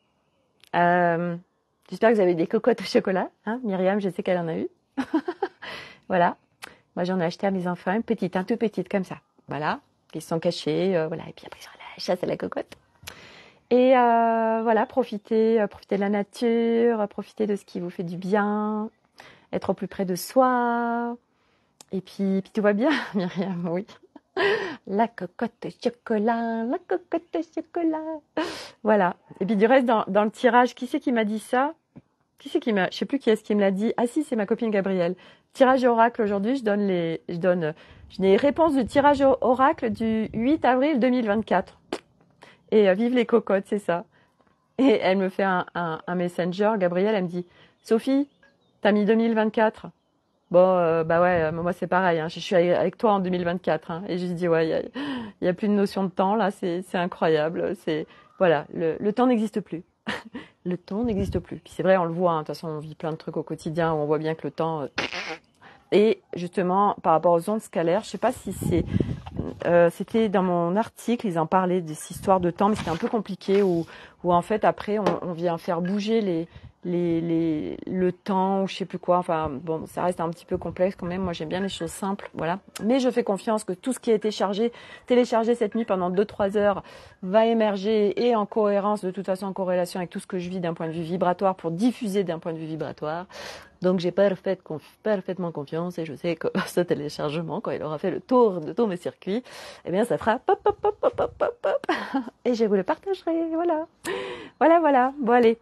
Euh, j'espère que vous avez des cocottes au chocolat. Hein, Myriam, je sais qu'elle en a eu. Voilà. Moi, j'en ai acheté à mes enfants une petite, un tout petite comme ça. Voilà. Qui se sont cachés. Euh, voilà. Et puis après, sur la chasse à la cocotte. Et euh, voilà, profitez, euh, profitez de la nature, profitez de ce qui vous fait du bien, être au plus près de soi. Et puis, puis tout va bien, Myriam, oui. La cocotte de chocolat, la cocotte de chocolat. Voilà. Et puis du reste, dans, dans le tirage, qui c'est qui m'a dit ça? Qui c'est qui m'a... Je sais plus qui est-ce qui me l'a dit. Ah si, c'est ma copine Gabrielle. Tirage oracle aujourd'hui, je donne les... Je donne... J'ai les réponses du tirage oracle du huit avril deux mille vingt-quatre. Et euh, vive les cocottes, c'est ça. Et elle me fait un, un, un messenger, Gabrielle, elle me dit « Sophie, t'as mis deux mille vingt-quatre ?» Bon, euh, bah ouais, euh, moi c'est pareil, hein, je suis avec toi en deux mille vingt-quatre. Hein, et je lui dis, ouais, il y a, y a plus de notion de temps, là, c'est, c'est incroyable. C'est, voilà, le, le temps n'existe plus. Le temps n'existe plus. Puis c'est vrai, on le voit, hein, de toute façon, on vit plein de trucs au quotidien où on voit bien que le temps... Euh... Et justement, par rapport aux ondes scalaires, je sais pas si c'est... Euh, c'était dans mon article, ils en parlaient de cette histoire de temps, mais c'était un peu compliqué, où, où en fait, après, on, on vient faire bouger les... Les, les, le temps ou je sais plus quoi, enfin bon, ça reste un petit peu complexe quand même. Moi j'aime bien les choses simples, voilà. Mais je fais confiance que tout ce qui a été chargé, téléchargé cette nuit pendant deux trois heures va émerger et en cohérence, de toute façon en corrélation avec tout ce que je vis d'un point de vue vibratoire pour diffuser d'un point de vue vibratoire. Donc j'ai parfait, conf, parfaitement confiance et je sais que ce téléchargement, quand il aura fait le tour de tous mes circuits, eh bien ça fera pop pop pop pop pop pop pop et je vous le partagerai, voilà. Voilà, voilà. Bon allez.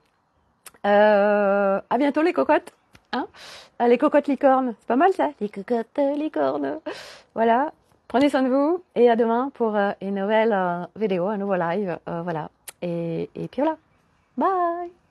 Euh, à bientôt les cocottes, hein, les cocottes licornes, c'est pas mal ça, les cocottes licornes. Voilà, prenez soin de vous et à demain pour euh, une nouvelle euh, vidéo, un nouveau live, euh, voilà. Et, et puis voilà, bye.